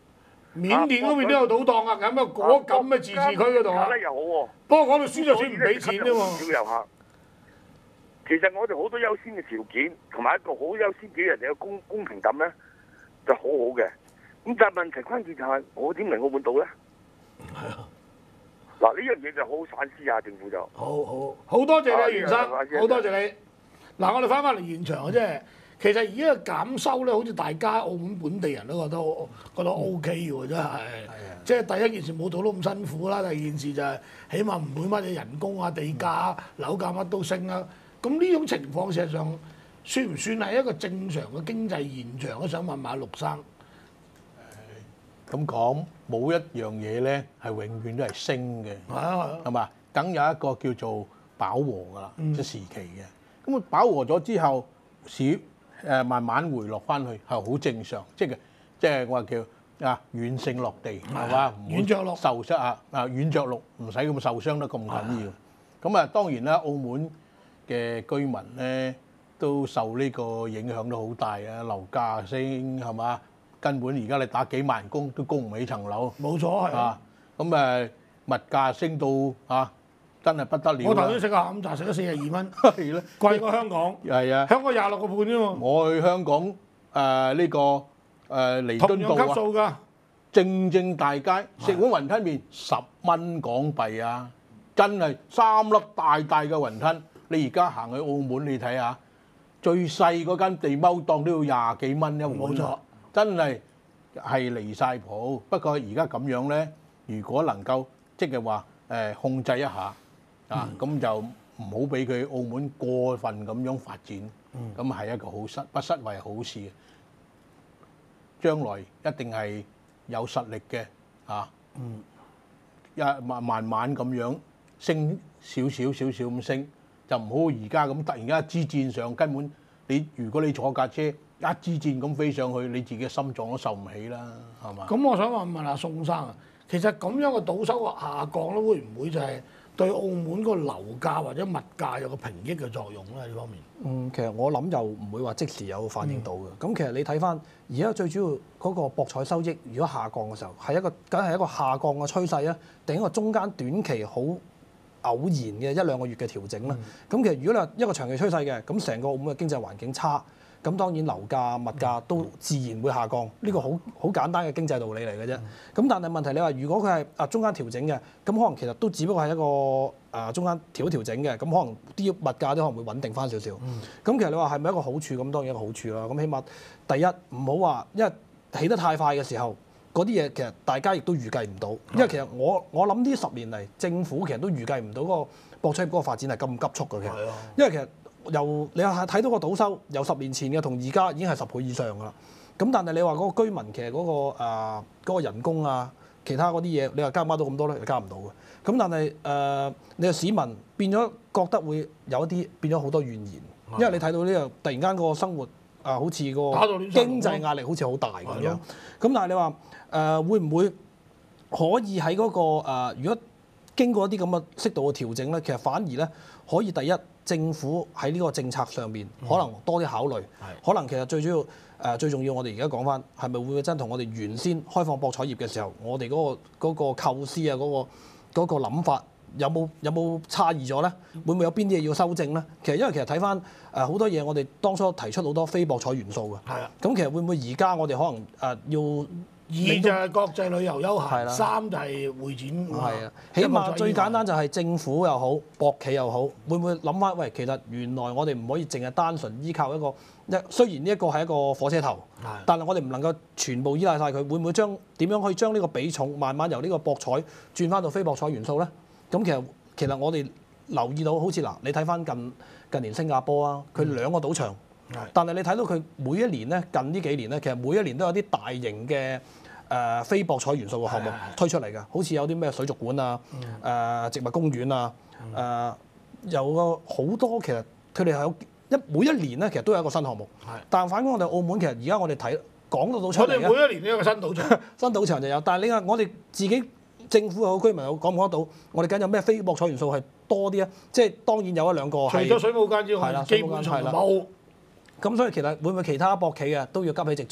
緬甸嗰邊都有賭檔啊，咁啊嗰咁嘅自治區嗰度啊。 咧又好喎。 不過嗰度輸咗錢唔俾錢啫喎。 少遊客。其實我哋好多優先嘅條件，同埋一個好優先俾人哋嘅公公平感咧，就好好嘅。咁但係問題關鍵就係我點嚟澳門賭咧？ 係啊。 嗱呢樣嘢就好好反思下政府就。 好好好多謝你袁生，好多謝你。嗱，我哋翻返嚟現場啊，即係其實而家減收咧，好似大家澳門本地人都覺得覺得 O K 嘅喎，真係。即係第一件事冇賭到咁辛苦啦，第二件事就係起碼唔會乜嘢人工啊、地價啊、樓價乜都升啦。咁呢種情況事實上算唔算係一個正常嘅經濟現象？我想問下陸生。 咁講冇一樣嘢咧係永遠都係升嘅，係嘛？梗有一個叫做飽和㗎啦，即係時期嘅。咁飽和咗之後，市誒慢慢回落翻去係好正常，即係即係我話叫啊軟性落地係嘛？軟着陸受傷啊啊軟着陸，唔使咁受傷得咁緊要。咁啊當然啦，澳門嘅居民咧都受呢個影響都好大啊，樓價升係嘛？根本而家你打幾萬工都供唔起層樓， 冇錯係啊。咁誒物價升到啊，真係不得了。 我頭先食個下午茶食咗四十二蚊，係咧，貴過香港。 係啊， 香港廿六個半啫喎。 我去香港誒呢個誒彌敦道同樣級數㗎， 正正大街食碗雲吞麵十蚊港幣啊！真係三粒大大嘅雲吞。你而家行去澳門，你睇下最細嗰間地踎檔都要廿幾蚊一碗。冇錯。真係係離晒譜，不過而家咁樣咧，如果能夠即係話誒控制一下啊，咁、嗯、就唔好俾佢澳門過分咁樣發展，咁係、嗯、一個好失不失為好事嘅。將來一定係有實力嘅啊，嗯、一慢慢慢咁樣升少少少少咁升，就唔好而家咁突然間支箭上，根本你如果你坐架車。一支箭咁飛上去，你自己心臟都受唔起啦，係嘛？咁我想問問阿宋生啊，其實咁樣嘅賭收下降咧，會唔會就係對澳門個樓價或者物價有個平抑嘅作用咧？呢方面？ 嗯，其實我諗又唔會話即時有反映到嘅。咁、嗯、其實你睇翻而家最主要嗰個博彩收益，如果下降嘅時候，係一個梗係一個下降嘅趨勢啊，定一個中間短期好偶然嘅一兩個月嘅調整啦。咁、嗯、其實如果你話一個長期趨勢嘅，咁成個澳門嘅經濟環境差。咁當然樓價、物價都自然會下降，呢、呢個好好簡單嘅經濟道理嚟嘅啫。咁、嗯、但係問題你話，如果佢係啊中間調整嘅，咁可能其實都只不過係一個啊中間調調整嘅，咁可能啲物價都可能會穩定翻少少。咁、嗯、其實你話係咪一個好處？咁當然一個好處啦。咁起碼第一唔好話，因為起得太快嘅時候，嗰啲嘢其實大家亦都預計唔到。因為其實我我諗呢十年嚟，政府其實都預計唔到嗰個博彩業嗰個發展係咁急速嘅。其實，因為其實。由你係睇到個賭收由十年前嘅同而家已經係十倍以上㗎啦。咁但係你話嗰個居民其實嗰、嗰個誒、呃嗰個、人工啊，其他嗰啲嘢，你話加唔加到咁多咧？你加唔到嘅。咁但係誒、呃，你個市民變咗覺得會有一啲變咗好多怨言，因為你睇到呢個突然間個生活啊、呃，好似個經濟壓力好似好大咁樣。咁但係你話誒、呃、會唔會可以喺嗰、嗰個、呃、如果經過一啲咁嘅適度嘅調整咧，其實反而咧可以第一。政府喺呢個政策上邊可能多啲考慮，嗯、可能其實最主要誒、呃、最重要，我哋而家講翻係咪會唔會真同我哋原先開放博彩業嘅時候，我哋嗰、嗰個嗰、嗰個構思啊，嗰、嗰個嗰、嗰個諗法有冇有冇差異咗咧？會唔會有邊啲嘢要修正咧？其實因為其實睇翻誒好多嘢，我哋當初提出好多非博彩元素嘅，係啊，咁其實會唔會而家我哋可能誒、呃、要？ 二就係國際旅遊休閒，三就係會展。 係啊，起碼最簡單就係政府又好，博企又好，會唔會諗翻？喂，其實原來我哋唔可以淨係單純依靠一個一，雖然呢一個係一個火車頭，但係我哋唔能夠全部依賴晒佢。會唔會將點樣可以將呢個比重慢慢由呢個博彩轉翻到非博彩元素咧？咁其實其實我哋留意到，好似嗱，你睇翻近近年新加坡啊，佢兩個賭場。但係你睇到佢每一年咧，近呢幾年咧，其實每一年都有啲大型嘅誒、呃、非博彩元素嘅項目推出嚟嘅，好似有啲咩水族館啊、誒、呃、植物公園啊、誒、呃、有個好多其實佢哋係有一每一年咧，其實都有一個新項目。但反觀我哋澳門，其實而家我哋睇講到到出嚟， 我哋每一年都有個新賭場， 新賭場就有。但係你話我哋自己政府又好，居民又好，講唔講得到？我哋緊有咩非博彩元素係多啲啊？即係當然有一兩個係。 除咗水舞間之外，基本上冇。 咁所以其實會唔會其他博企嘅都要急起直追？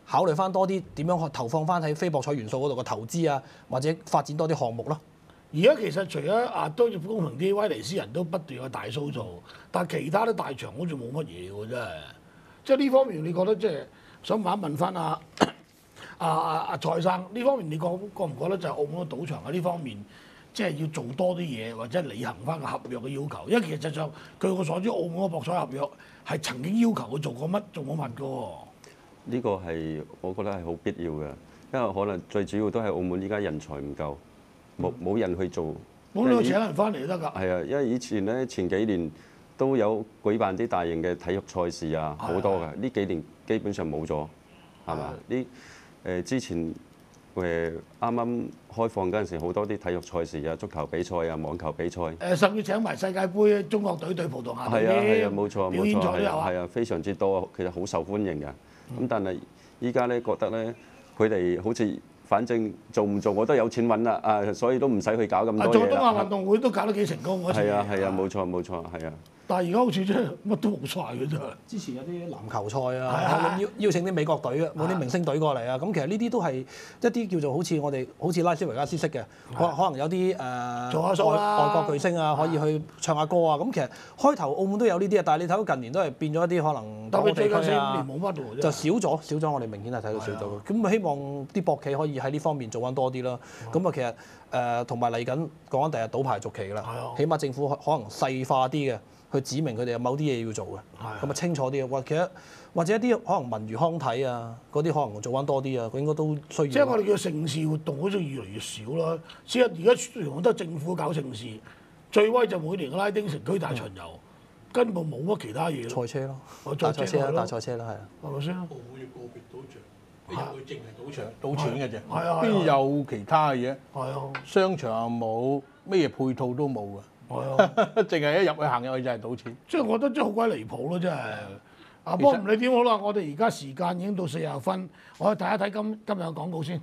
考慮翻多啲點樣去投放翻喺非博彩元素嗰度嘅投資啊，或者發展多啲項目咯。 而家其實除咗亞都業公同啲威尼斯人都不斷有大 show 做，但係其他啲大場好似冇乜嘢喎，真係。即係呢方面，你覺得即係想問一問翻阿阿阿阿蔡生呢方面，你覺覺唔覺得就係澳門嘅賭場喺呢方面，即係要做多啲嘢，或者履行翻個合約嘅要求？因為其實上據我所知，澳門嘅博彩合約係曾經要求佢做過乜做過乜嘅喎。 呢個係我覺得係好必要嘅，因為可能最主要都係澳門依家人才唔夠。冇冇人去做， 冇你請人翻嚟得㗎。 係啊，因為以前咧前幾年都有舉辦啲大型嘅體育賽事啊，好多㗎。呢幾年基本上冇咗，係嘛？呢誒之前誒啱啱開放嗰陣時，好多啲體育賽事啊，足球比賽啊，網球比賽。 誒甚至請埋世界盃中國隊對葡萄牙隊係啊係啊，冇錯表冇錯， 演賽都有啊。 係啊，非常之多，其實好受歡迎嘅。咁但係依家咧覺得咧，佢哋好似〜反正做唔做我都有錢揾啦，啊，所以都唔使去搞咁多嘢。 做東亞運動會都搞得幾成功嗰次。 係啊係啊，冇錯冇錯，係啊。 但係而家好似真係乜都冇晒嘅真係。 之前有啲籃球賽啊，邀邀請啲美國隊啊，冇啲明星隊過嚟啊，咁其實呢啲都係一啲叫做好似我哋好似拉斯維加斯式嘅，可可能有啲誒外外國巨星啊，可以去唱下歌啊，咁其實開頭澳門都有呢啲啊，但係你睇到近年都係變咗一啲可能特別最近四五啊年冇乜喎， 就少咗少咗，我哋明顯係睇到少咗。咁希望啲博企可以喺呢方面做翻多啲啦。咁啊其實誒同埋嚟緊講緊第日賭牌續期㗎啦，起碼政府可能細化啲嘅。去指明佢哋有某啲嘢要做嘅，咁啊清楚啲嘅。或其實或者一啲可能文娛康體啊，嗰啲可能做翻多啲啊，佢應該都需要。 即係我哋叫盛事活動，好似越嚟越少啦。只係而家全部都係政府搞盛事，最威就每年嘅拉丁城區大巡遊，根本冇乜其他嘢。 賽車咯， 大賽車啦，大賽車啦，係啊。 係咪先？ 澳門嘅個別賭場，邊有佢淨係賭場賭錢嘅啫？ 係啊， 邊有其他嘢？ 係啊， 商場又冇，咩配套都冇㗎。 係啊， 淨係一入去行入去就係賭錢。 即係我覺得真係好鬼離譜咯，真係。啊，不過唔理點好啦，我哋而家時間已經到四十分，我哋睇一睇今今日嘅廣告先。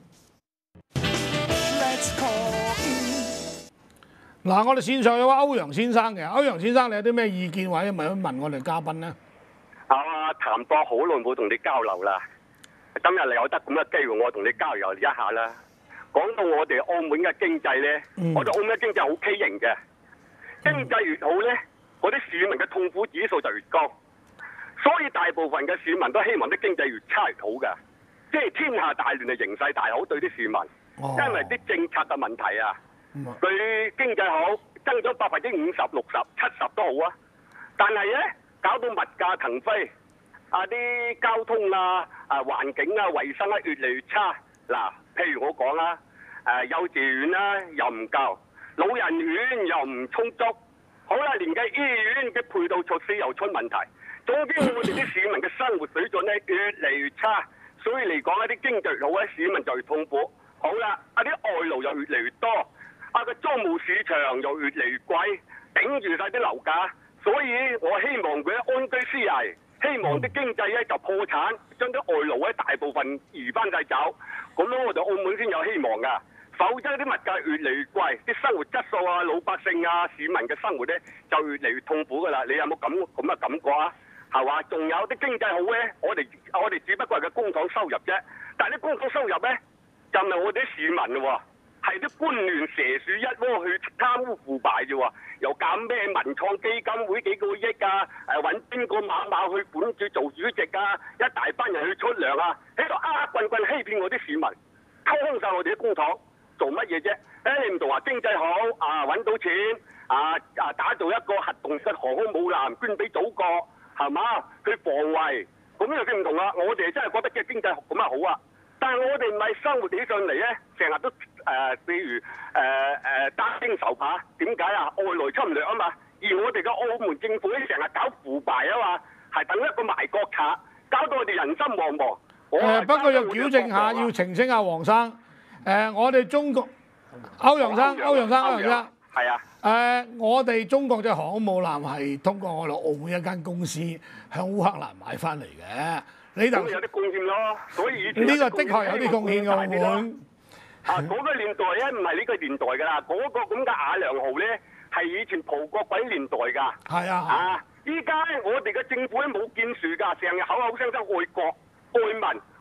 嗱，我哋線上有位歐陽先生嘅，歐陽先生你有啲咩意見或者問一問我哋嘉賓咧？ 啊，譚博好耐冇同你交流啦，今日你有得咁嘅機會，我同你交流一下啦。講到我哋澳門嘅經濟咧，嗯、我哋澳門嘅經濟好畸形嘅。經濟越好咧，嗰啲市民嘅痛苦指數就越高，所以大部分嘅市民都希望啲經濟越差越好嘅，即係天下大亂嘅形勢大好對啲市民，哦、因為啲政策嘅問題啊，佢、嗯、經濟好增長百分之五十、六十、七十都好啊，但係咧搞到物價騰飛，啊啲交通啊、啊環境啊、衞生啊越嚟越差。嗱，譬如我講啦，誒幼稚園啦又唔夠。老人院又唔充足，好啦，連嘅醫院嘅配套措施又出問題。總之，我哋啲市民嘅生活水準咧越嚟越差，所以嚟講一啲經濟越好咧，市民就越痛苦。好啦，啊啲外勞又越嚟越多，啊個租務市場又越嚟越貴，頂住晒啲樓價。所以我希望佢安居思危，希望啲經濟咧就破產，將啲外勞咧大部分移翻晒走，咁樣我哋澳門先有希望㗎。否則啲物價越嚟越貴，啲生活質素啊、老百姓啊、市民嘅生活咧就越嚟越痛苦㗎啦。你有冇咁咁嘅感覺啊？係嘛？仲有啲經濟好咧，我哋我哋只不過係個工廠收入啫。但係啲工廠收入咧就唔係我哋啲市民咯喎，係啲官員蛇鼠一窩去貪污腐敗啫喎。又搞咩文創基金會幾個億啊？誒揾邊個馬馬去管住做主席啊？一大班人去出糧啊，喺度呃棍棍欺騙我啲市民，偷空晒我哋啲工廠。做乜嘢啫？誒你唔同話經濟好啊，揾到錢啊啊，打造一個核動式航空母艦捐俾祖國，係嘛？佢防衛，咁又佢唔同啦。我哋真係覺得嘅經濟咁啊好啊，但係我哋唔係生活起上嚟咧，成日都誒、呃，譬如誒誒擔驚受怕，點解啊？外來侵略啊嘛，而我哋嘅澳門政府咧成日搞腐敗啊嘛，係等一個賣國賊，搞到我哋人心惶惶。誒、呃、不過要矯正下，要澄清下黃生。誒、呃，我哋中國歐陽生，歐陽生，歐陽生，係啊。誒、呃，我哋中國隻航空母艦係通過我哋澳門一間公司向烏克蘭買翻嚟嘅。你頭有啲貢獻咯，所以呢個的確有啲貢獻嘅澳門。啊，嗰、那個年代咧唔係呢個年代㗎啦，嗰、那個咁嘅亞良號咧係以前葡國鬼年代㗎。係啊。啊，依家咧我哋嘅政府咧冇建樹㗎，成日口口聲聲愛國愛民。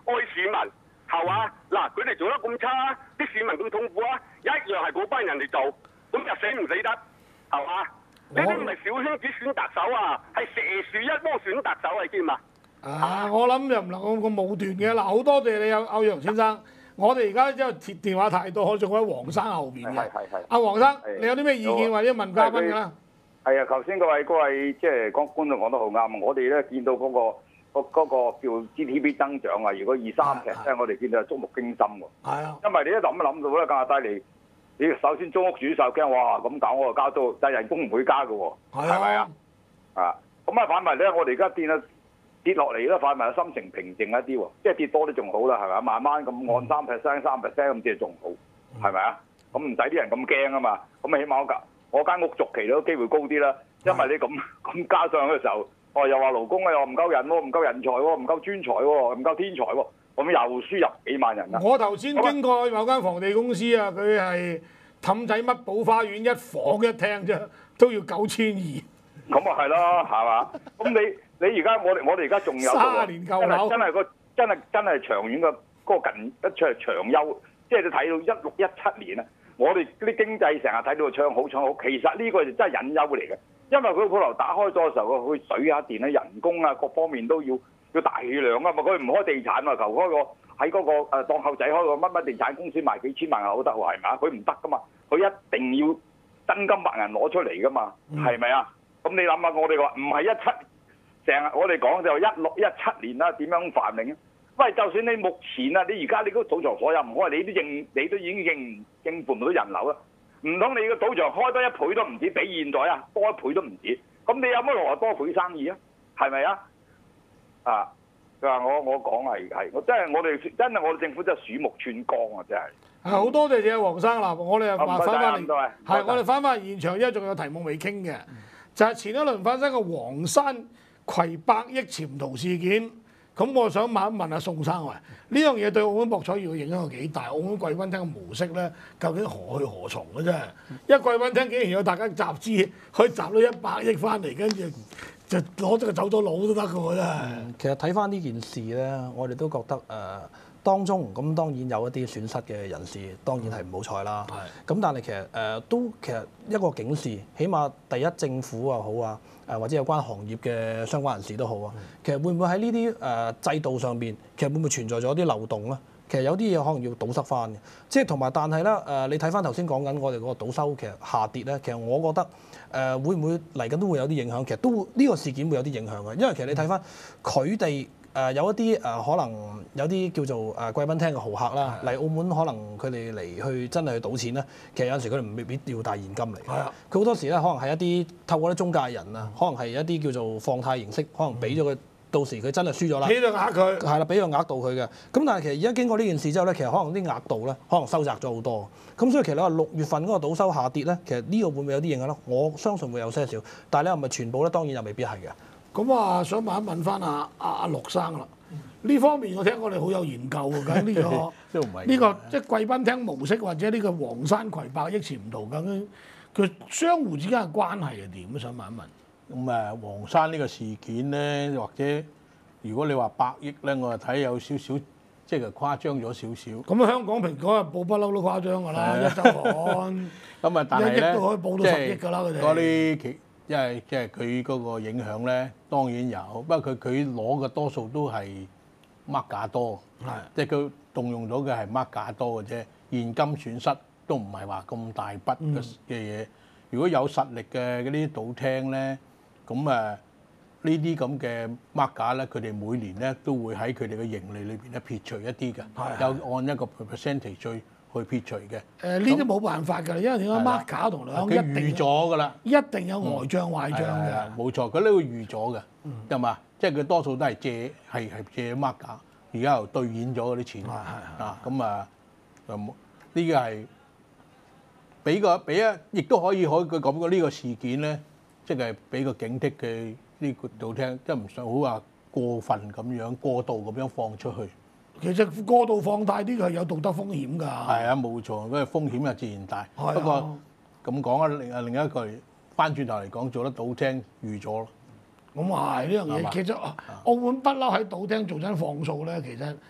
愛市民，係嘛？嗱，佢哋做得咁差，啲市民咁痛苦啊，一樣係嗰班人嚟做，咁又死唔死得，係嘛？呢啲唔係小圈子選特首啊，係蛇樹一窩選特首啊，你知嘛？ 啊，我諗又唔能夠咁武斷嘅嗱，好多謝你啊，歐陽先生。我哋而家因為接電話太多，我仲喺黃生後邊嘅。 係係係。 阿黃生，你有啲咩意見或者問嘉賓㗎啦？ 係啊，頭先嗰位嗰位即係講觀眾講得好啱，我哋咧見到嗰、個嗰、個叫 G D P 增長啊，如果二三 percent，我哋見到係觸目驚心喎。係啊。因為你一諗一諗到咧，加拿大你你首先租屋主受驚，哇咁搞我就交租，但係人工唔會加嘅喎。係咪啊？啊，咁啊反為咧，我哋而家跌啊跌落嚟咧，反為心情平靜一啲喎，即係跌多啲仲好啦，係咪啊？慢慢咁按三 percent、三 percent 咁跌仲好，係咪啊？咁唔使啲人咁驚啊嘛，咁啊起碼我間我間屋續期都機會高啲啦，因為你咁咁加上嘅時候，哦又話勞工啊又唔夠人喎，唔夠人才喎，唔夠專才喎，唔夠天才喎，咁又輸入幾萬人啦。 我頭先經過某間房地公司啊，佢係氹仔乜寶花園一房一廳啫，都要九千二。 咁啊係咯，係嘛？咁你你而家我哋我哋而家仲有三年舊樓， 真係個真係真係長遠嘅嗰個近一出係長優，即係你睇到一六一七年啊，我哋啲經濟成日睇到唱好唱好，其實呢個就真係隱憂嚟嘅，因為佢鋪頭打開咗嘅時候，佢水啊電啊人工啊各方面都要要大氣量啊嘛，佢唔開地產啊，求開個喺嗰個誒檔口仔開個乜乜地產公司賣幾千萬又好得喎，係咪啊？佢唔得噶嘛，佢一定要真金白銀攞出嚟噶嘛，係咪啊？咁你諗下，我哋話唔係一七，成日我哋講就一六一七年啦，點樣繁榮啊？喂，就算你目前啊，你而家你嗰個賭場所有唔開，你都應你都已經應應付唔到人流啦。唔通你個賭場開多一倍都唔止，比現在啊多一倍都唔止。咁你有乜羅多倍生意啊？係咪啊？啊！佢話我我講係係，我真係我哋真係我哋政府真係鼠目寸光啊！真係。 係好多謝謝黃生啦，我哋又翻翻嚟，係我哋翻翻現場，因為仲有題目未傾嘅。就係前一輪發生嘅黃山葵百億潛逃事件，咁我想問一問阿宋生，喂，呢樣嘢對澳門博彩業嘅影響有幾大？澳門貴賓廳嘅模式咧，究竟何去何從嘅啫？因為貴賓廳竟然有大家集資，可以集到一百億翻嚟，跟住就攞咗個走咗佬都得嘅喎，真係。 其實睇翻呢件事咧，我哋都覺得誒。呃當中咁當然有一啲損失嘅人士，當然係唔好彩啦。咁但係其實誒、呃、都其實一個警示，起碼第一政府又好啊，誒或者有關行業嘅相關人士都好啊。其實會唔會喺呢啲誒制度上邊，其實會唔會存在咗啲漏洞咧？其實有啲嘢可能要堵塞翻嘅。即係同埋，但係咧誒，你睇翻頭先講緊我哋嗰個賭收其實下跌咧，其實我覺得誒、呃、會唔會嚟緊都會有啲影響。其實都呢、呢個事件會有啲影響嘅，因為其實你睇翻佢哋。誒、呃、有一啲誒、呃、可能有啲叫做誒、呃、貴賓廳嘅豪客啦，嚟澳門可能佢哋嚟去真係去賭錢咧，其實有陣時佢哋唔未必要帶現金嚟。係啊，佢好多時咧可能係一啲透過啲中介人啊，可能係一啲叫做放貸形式，可能俾咗佢，到時佢真係輸咗啦， 俾咗額佢， 係啦，俾咗額度佢嘅。咁但係其實而家經過呢件事之後咧，其實可能啲額度咧可能收窄咗好多。咁所以其實你話六月份嗰個賭收下跌咧，其實呢個會唔會有啲影響咧？我相信會有些少，但係你話係咪全部咧？當然又未必係嘅。 咁啊，想問一問翻阿阿阿陸生啦。呢方面我聽我哋好有研究㗎，咁呢、這個呢、這個即係貴賓廳模式或者呢個黃山葵百億潛逃咁，佢相互之間嘅關係係點？都想問一問。 咁誒，黃山呢個事件咧，或者如果你話百億咧，我就睇有少少即係誇張咗少少。 咁香港蘋果日報不嬲都誇張㗎啦，一週刊咁啊，但係咧， 一億都可以報到十億㗎啦，佢哋嗰啲其因為即係佢嗰個影響咧，當然有，不過佢佢攞嘅多數都係。掹價多，即係佢動用咗嘅係掹價多嘅啫，現金損失都唔係話咁大筆嘅嘅嘢。如果有實力嘅嗰啲賭廳咧，咁誒呢啲咁嘅掹價咧，佢哋每年咧都會喺佢哋嘅盈利裏邊咧撇除一啲嘅，有按一個 percentage 去去撇除嘅。誒呢啲冇辦法㗎，因為點解掹價同兩佢預咗㗎啦，一定有呆帳壞帳嘅。冇錯，佢呢個預咗嘅，係嘛？即係佢多數都係借係係借乜價，而家又兌現咗嗰啲錢啊！咁啊，就呢個係俾個俾一，亦都可以可佢講過呢個事件咧，即係俾個警惕嘅呢個賭廳，即係唔想好話過分咁樣過度咁樣放出去。其實過度放大啲係有道德風險㗎。係啊，冇錯，因為風險係自然大。不過咁講啊，另啊另一句翻轉頭嚟講，做得賭廳預咗咯。咁係呢樣嘢，其實澳門不嬲喺賭廳做緊放數咧，其實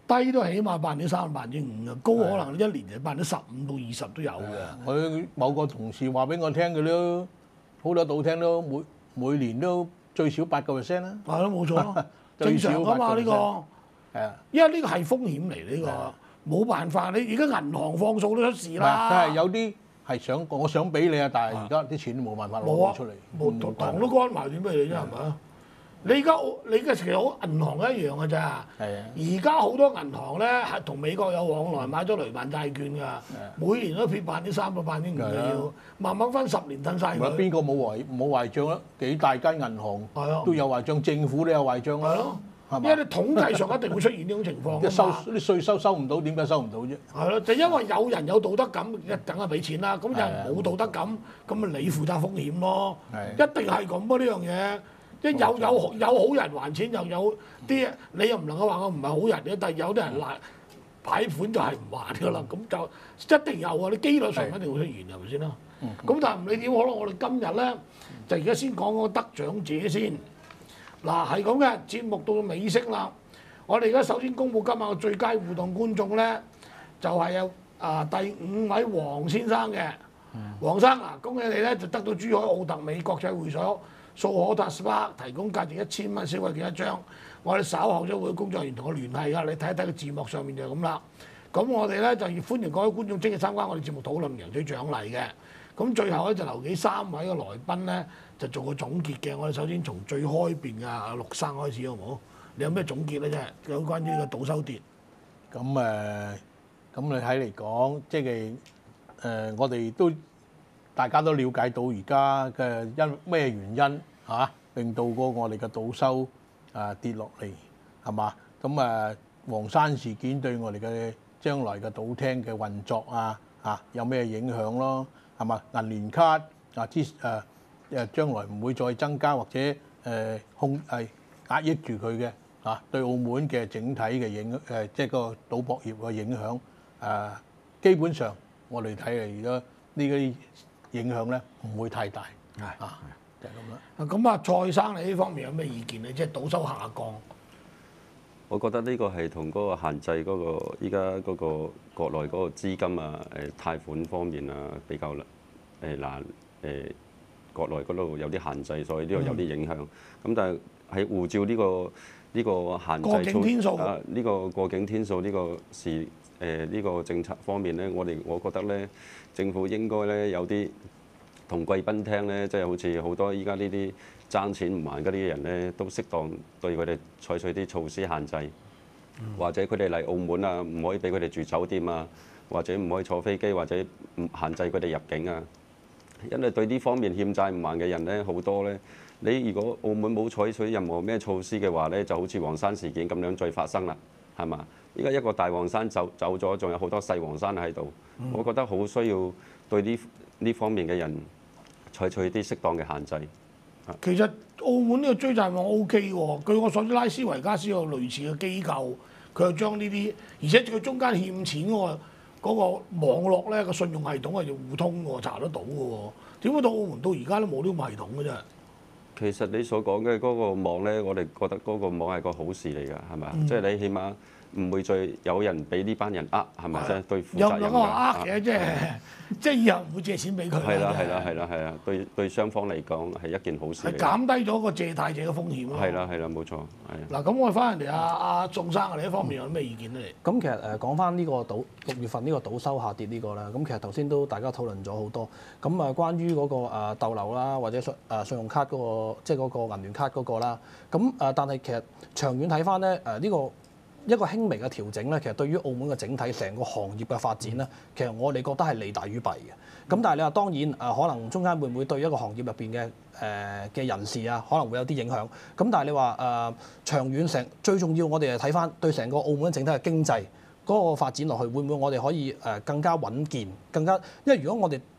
低都起碼百分之三、百分之五嘅，高可能一年就百分之十五到二十都有嘅。 佢某個同事話俾我聽，佢都好多賭廳都每每年都最少八個 percent 啦。 係咯，冇錯，正常㗎嘛呢個。 係啊， 因為呢個係風險嚟呢個，冇辦法。你而家銀行放數都出事啦。 但係有啲係想我想俾你啊，但係而家啲錢都冇辦法攞出嚟， 冇糖都乾埋點俾你啫係咪？你而家你而家其實好銀行一樣㗎咋。 係啊。 而家好多銀行咧係同美國有往來，買咗雷曼債券㗎，每年都撇百分之三到百分之五嘅要，慢慢分十年吞晒佢。 邊個冇壞冇壞帳啊？幾大間銀行都有壞帳，政府都有壞帳啊。 因為你統計上一定會出現呢種情況。 即收啲稅收收唔到，點解收唔到啫？ 係咯，就因為有人有道德感，一梗係俾錢啦。咁有人冇道德感，咁咪你負責風險咯。一定係咁啊！呢樣嘢，即有有有好人還錢，又有啲你又唔能夠話我唔係好人嘅，但係有啲人賴擺盤就係唔還㗎啦。咁就一定有啊！你機率上一定會出現，係咪先啦？咁但係唔理點好啦，我哋今日咧就而家先講嗰個得獎者先。嗱係咁嘅，節目到尾聲啦。我哋而家首先公布今日嘅最佳互動觀眾咧，就係、是、有啊第五位黃先生嘅。黃生啊，恭喜你咧就得到珠海奧特美國際會所素可達 S P A 提供價值一千蚊消費券一張。我哋稍後將會工作人員同我聯繫㗎，你睇一睇個字幕上面就係咁啦。咁我哋咧就要歡迎各位觀眾即日參加我哋節目討論贏取獎勵嘅。咁最後咧就留幾三位嘅來賓咧，就做個總結嘅。我哋首先從最開邊嘅阿陸生開始好唔好？你有咩總結咧？即係有關於呢個賭收跌。 咁誒，咁你睇嚟講，即係誒，我哋都大家都了解到而家嘅因咩原因嚇、啊，令到個我哋嘅賭收啊跌落嚟，係嘛？咁誒，黃山事件對我哋嘅將來嘅賭廳嘅運作啊嚇有咩影響咯？係嘛？銀聯卡啊之誒誒將來唔會再增加或者誒、呃、控係壓抑住佢嘅啊，對澳門嘅整體嘅影誒、呃、即係個賭博業嘅影響誒、啊，基本上我哋睇嚟而家呢啲影響咧唔會太大，係啊，就係咁啦。 咁啊，蔡生你呢方面有咩意見咧？即係賭收下降。 我覺得呢個係同嗰個限制嗰、嗰個依家嗰個國內嗰個資金啊、誒貸款方面啊比較誒難誒，國內嗰度有啲限制，所以呢個有啲影響。咁、嗯、但係喺護照呢、呢個呢、呢個限制過境天數啊，呢、呢個過境天數呢個事誒呢個政策方面咧，我哋我覺得咧，政府應該咧有啲同貴賓廳咧，即係好似好多依家呢啲爭錢唔還嗰啲人咧，都適當對佢哋採取啲措施限制，嗯、或者佢哋嚟澳門啊，唔可以俾佢哋住酒店啊，或者唔可以坐飛機，或者唔限制佢哋入境啊。因為對呢方面欠債唔還嘅人咧好多咧，你如果澳門冇採取任何咩措施嘅話咧，就好似黃山事件咁樣再發生啦，係嘛？依家一個大黃山走走咗，仲有好多細黃山喺度，嗯、我覺得好需要對呢呢方面嘅人採取啲適當嘅限制。 其實澳門呢個追債網 O K 喎，據我所知，拉斯維加斯有類似嘅機構，佢又將呢啲，而且佢中間欠錢嗰個嗰個網絡咧個信用系統係要互通喎，查得到嘅喎。點解到澳門到而家都冇呢個系統嘅啫？ 其實你所講嘅嗰個網咧，我哋覺得嗰個網係個好事嚟㗎，係咪？嗯、即係你起碼唔會再有人俾呢班人呃，係咪先？對負責任嘅。有唔有個話呃嘅，即係即係以後唔會借錢俾佢。 係啦係啦係啦係啦，對對雙方嚟講係一件好事。 係減低咗個借貸者嘅風險咯。 係啦係啦，冇錯係。 嗱咁我哋翻嚟阿阿宋生，你呢方面有咩意見咧？ 咁、嗯、其實誒講翻呢個賭六月份呢個賭收下跌呢個啦，咁其實頭先都大家討論咗好多。咁啊關於嗰個誒逗留啦，或者信誒信用卡嗰個，即係嗰個銀聯卡嗰個啦。咁誒但係其實長遠睇翻咧誒呢個。一個輕微嘅調整咧，其實對於澳門嘅整體成個行業嘅發展咧，其實我哋覺得係利大於弊嘅。咁但係你話當然誒、呃，可能中間會唔會對一個行業入邊嘅誒嘅人士啊，可能會有啲影響。咁但係你話誒、呃、長遠成最重要，我哋係睇翻對成個澳門整體嘅經濟嗰個發展落去，會唔會我哋可以誒更加穩健，更加因為如果我哋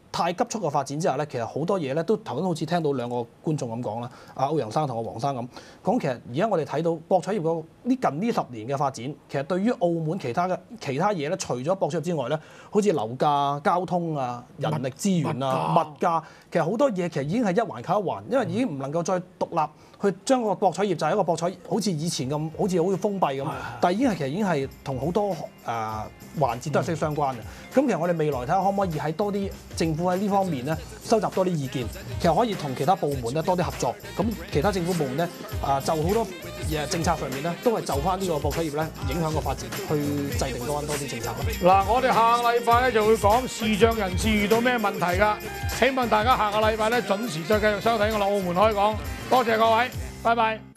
太急速嘅發展之下咧，其實好多嘢咧都頭先好似聽到兩個觀眾咁講啦，阿歐陽生同阿黃生咁講，其實而家我哋睇到博彩業個呢近呢十年嘅發展，其實對於澳門其他嘅其他嘢咧，除咗博彩業之外咧，好似樓價、交通啊、人力資源啊、物價，其實好多嘢其實已經係一環靠一環，因為已經唔能夠再獨立去將個博彩業就係一個博彩，好似以前咁，好似好似封閉咁，但係已經係其實已經係同好多誒、呃、環節都係息息相關嘅。咁其實我哋未來睇下可唔可以喺多啲政府喺呢方面咧收集多啲意見，其實可以同其他部門咧多啲合作。咁其他政府部門咧啊、呃、就好多嘢政策上面咧都係就翻呢個博彩業咧影響個發展去制定多多啲政策啦。 嗱，我哋下個禮拜咧就會講視障人士遇到咩問題㗎，希望大家下個禮拜咧準時再繼續收睇我哋澳門開講。多謝各位，拜拜。